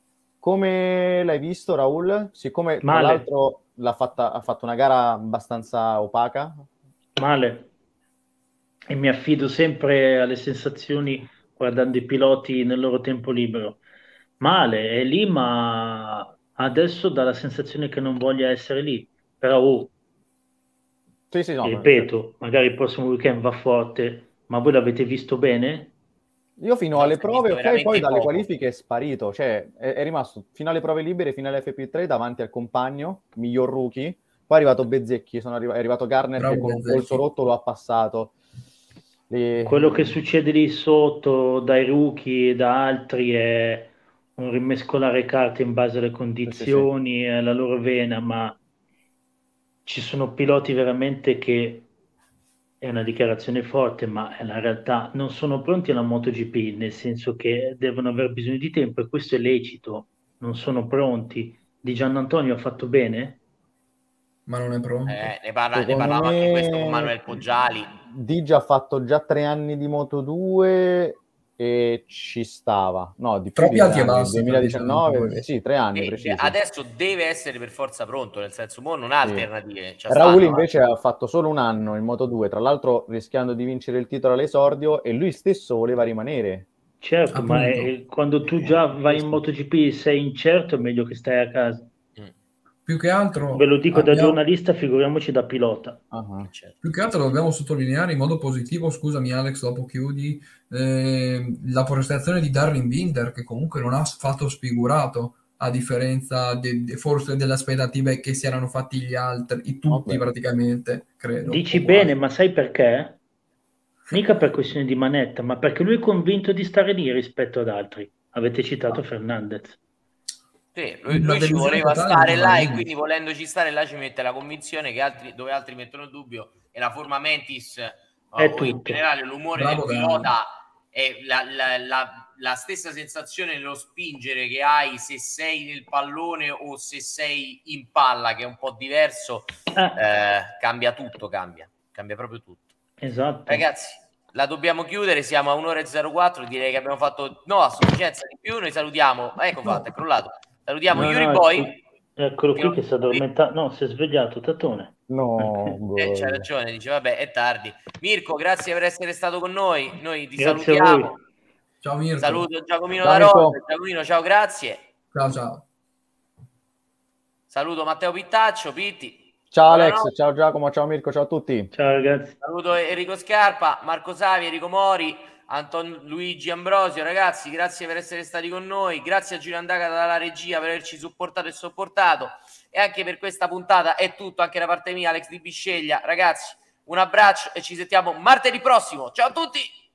Come l'hai visto, Raul? Siccome tra Male. l'altro l'ha fatta, ha fatto una gara abbastanza opaca. Male. E mi affido sempre alle sensazioni guardando i piloti nel loro tempo libero. Male, è lì, ma adesso dà la sensazione che non voglia essere lì. Però, oh, Sì, sì, no, ripeto, magari il prossimo weekend va forte, ma voi l'avete visto bene? io fino No, alle si è prove, visto ok, veramente poi dalle poco. qualifiche è sparito, cioè è, è rimasto fino alle prove libere, fino all'F P tre davanti al compagno, miglior rookie, poi è arrivato Bezzecchi, sono arri- è arrivato Garner Bravo che con un Bezzecchi. polso rotto lo ha passato. Le- Quello che succede lì sotto dai rookie e da altri è un rimescolare carte in base alle condizioni e alla loro vena, ma ci sono piloti veramente che è una dichiarazione forte, ma è la realtà, non sono pronti alla MotoGP, nel senso che devono aver bisogno di tempo e questo è lecito, non sono pronti. Di Giannantonio ha fatto bene? Ma non è pronto. Eh, ne, parla, ne Secondo parlavamo anche questo con me Manuel Poggiali. Digi ha fatto già tre anni di Moto due e ci stava. No, di più Troppi di tre alti e anni, bassi per duemiladiciannove, Giannantonio. eh, sì, tre anni E precisi. adesso deve essere per forza pronto, nel senso, mo non ha Sì. alternative. Ci Raul stanno, invece ha fatto solo un anno in Moto due, tra l'altro rischiando di vincere il titolo all'esordio, e lui stesso voleva rimanere. Certo, ma Appunto. è- quando tu già vai in MotoGP e sei incerto è meglio che stai a casa. Mm, Più che altro Ve lo dico da abbiamo- giornalista, figuriamoci da pilota. Ah, certo. Più che altro dobbiamo sottolineare in modo positivo, scusami Alex, dopo chiudi, eh, la prestazione di Darwin Binder, che comunque non ha fatto sfigurato, a differenza de- de- forse delle aspettative che si erano fatti gli altri, i tutti Vabbè. praticamente, credo. Dici o quasi. bene, ma sai perché? Mica per questione di manetta, ma perché lui è convinto di stare lì rispetto ad altri. Avete citato Fernandez. Sì, lui, Una lui ci delusione voleva totale stare di là e Marini. quindi volendoci stare là ci mette la convinzione che altri, dove altri mettono il dubbio, e la forma mentis È o in tutto. generale l'umore Bravo, del pilota è la, la, la, la stessa sensazione nello spingere che hai se sei nel pallone o se sei in palla, che è un po' diverso. Eh, Eh, cambia tutto, cambia, cambia proprio tutto. esatto. Ragazzi, la dobbiamo chiudere, siamo a un'ora e zero quattro, direi che abbiamo fatto no, a sufficienza di più, noi salutiamo, ecco fatto, è crollato. Salutiamo No, Yuri no, Boy. ecco- Eccolo qui che si è addormentato. No, si è svegliato, Tatone. no, Eh, c'ha boh. ragione, dice vabbè, è tardi. Mirko, grazie per essere stato con noi. Noi ti Grazie a salutiamo. voi. Ciao Mirko. Saluto Giacomino Ciao, da Mirko. Rose. Giacomino, ciao, grazie. Ciao ciao. Saluto Matteo Pittaccio, Pitti. Ciao Alex, Buonanotte. ciao Giacomo, ciao Mirko, ciao a tutti. Ciao ragazzi. Saluto Enrico Scarpa, Marco Savi, Enrico Mori, Anton Luigi Ambrosio, ragazzi, grazie per essere stati con noi, grazie a Giulio Andagata dalla regia per averci supportato e sopportato, e anche per questa puntata è tutto, anche da parte mia, Alex Di Bisceglia. Ragazzi, un abbraccio e ci sentiamo martedì prossimo, ciao a tutti!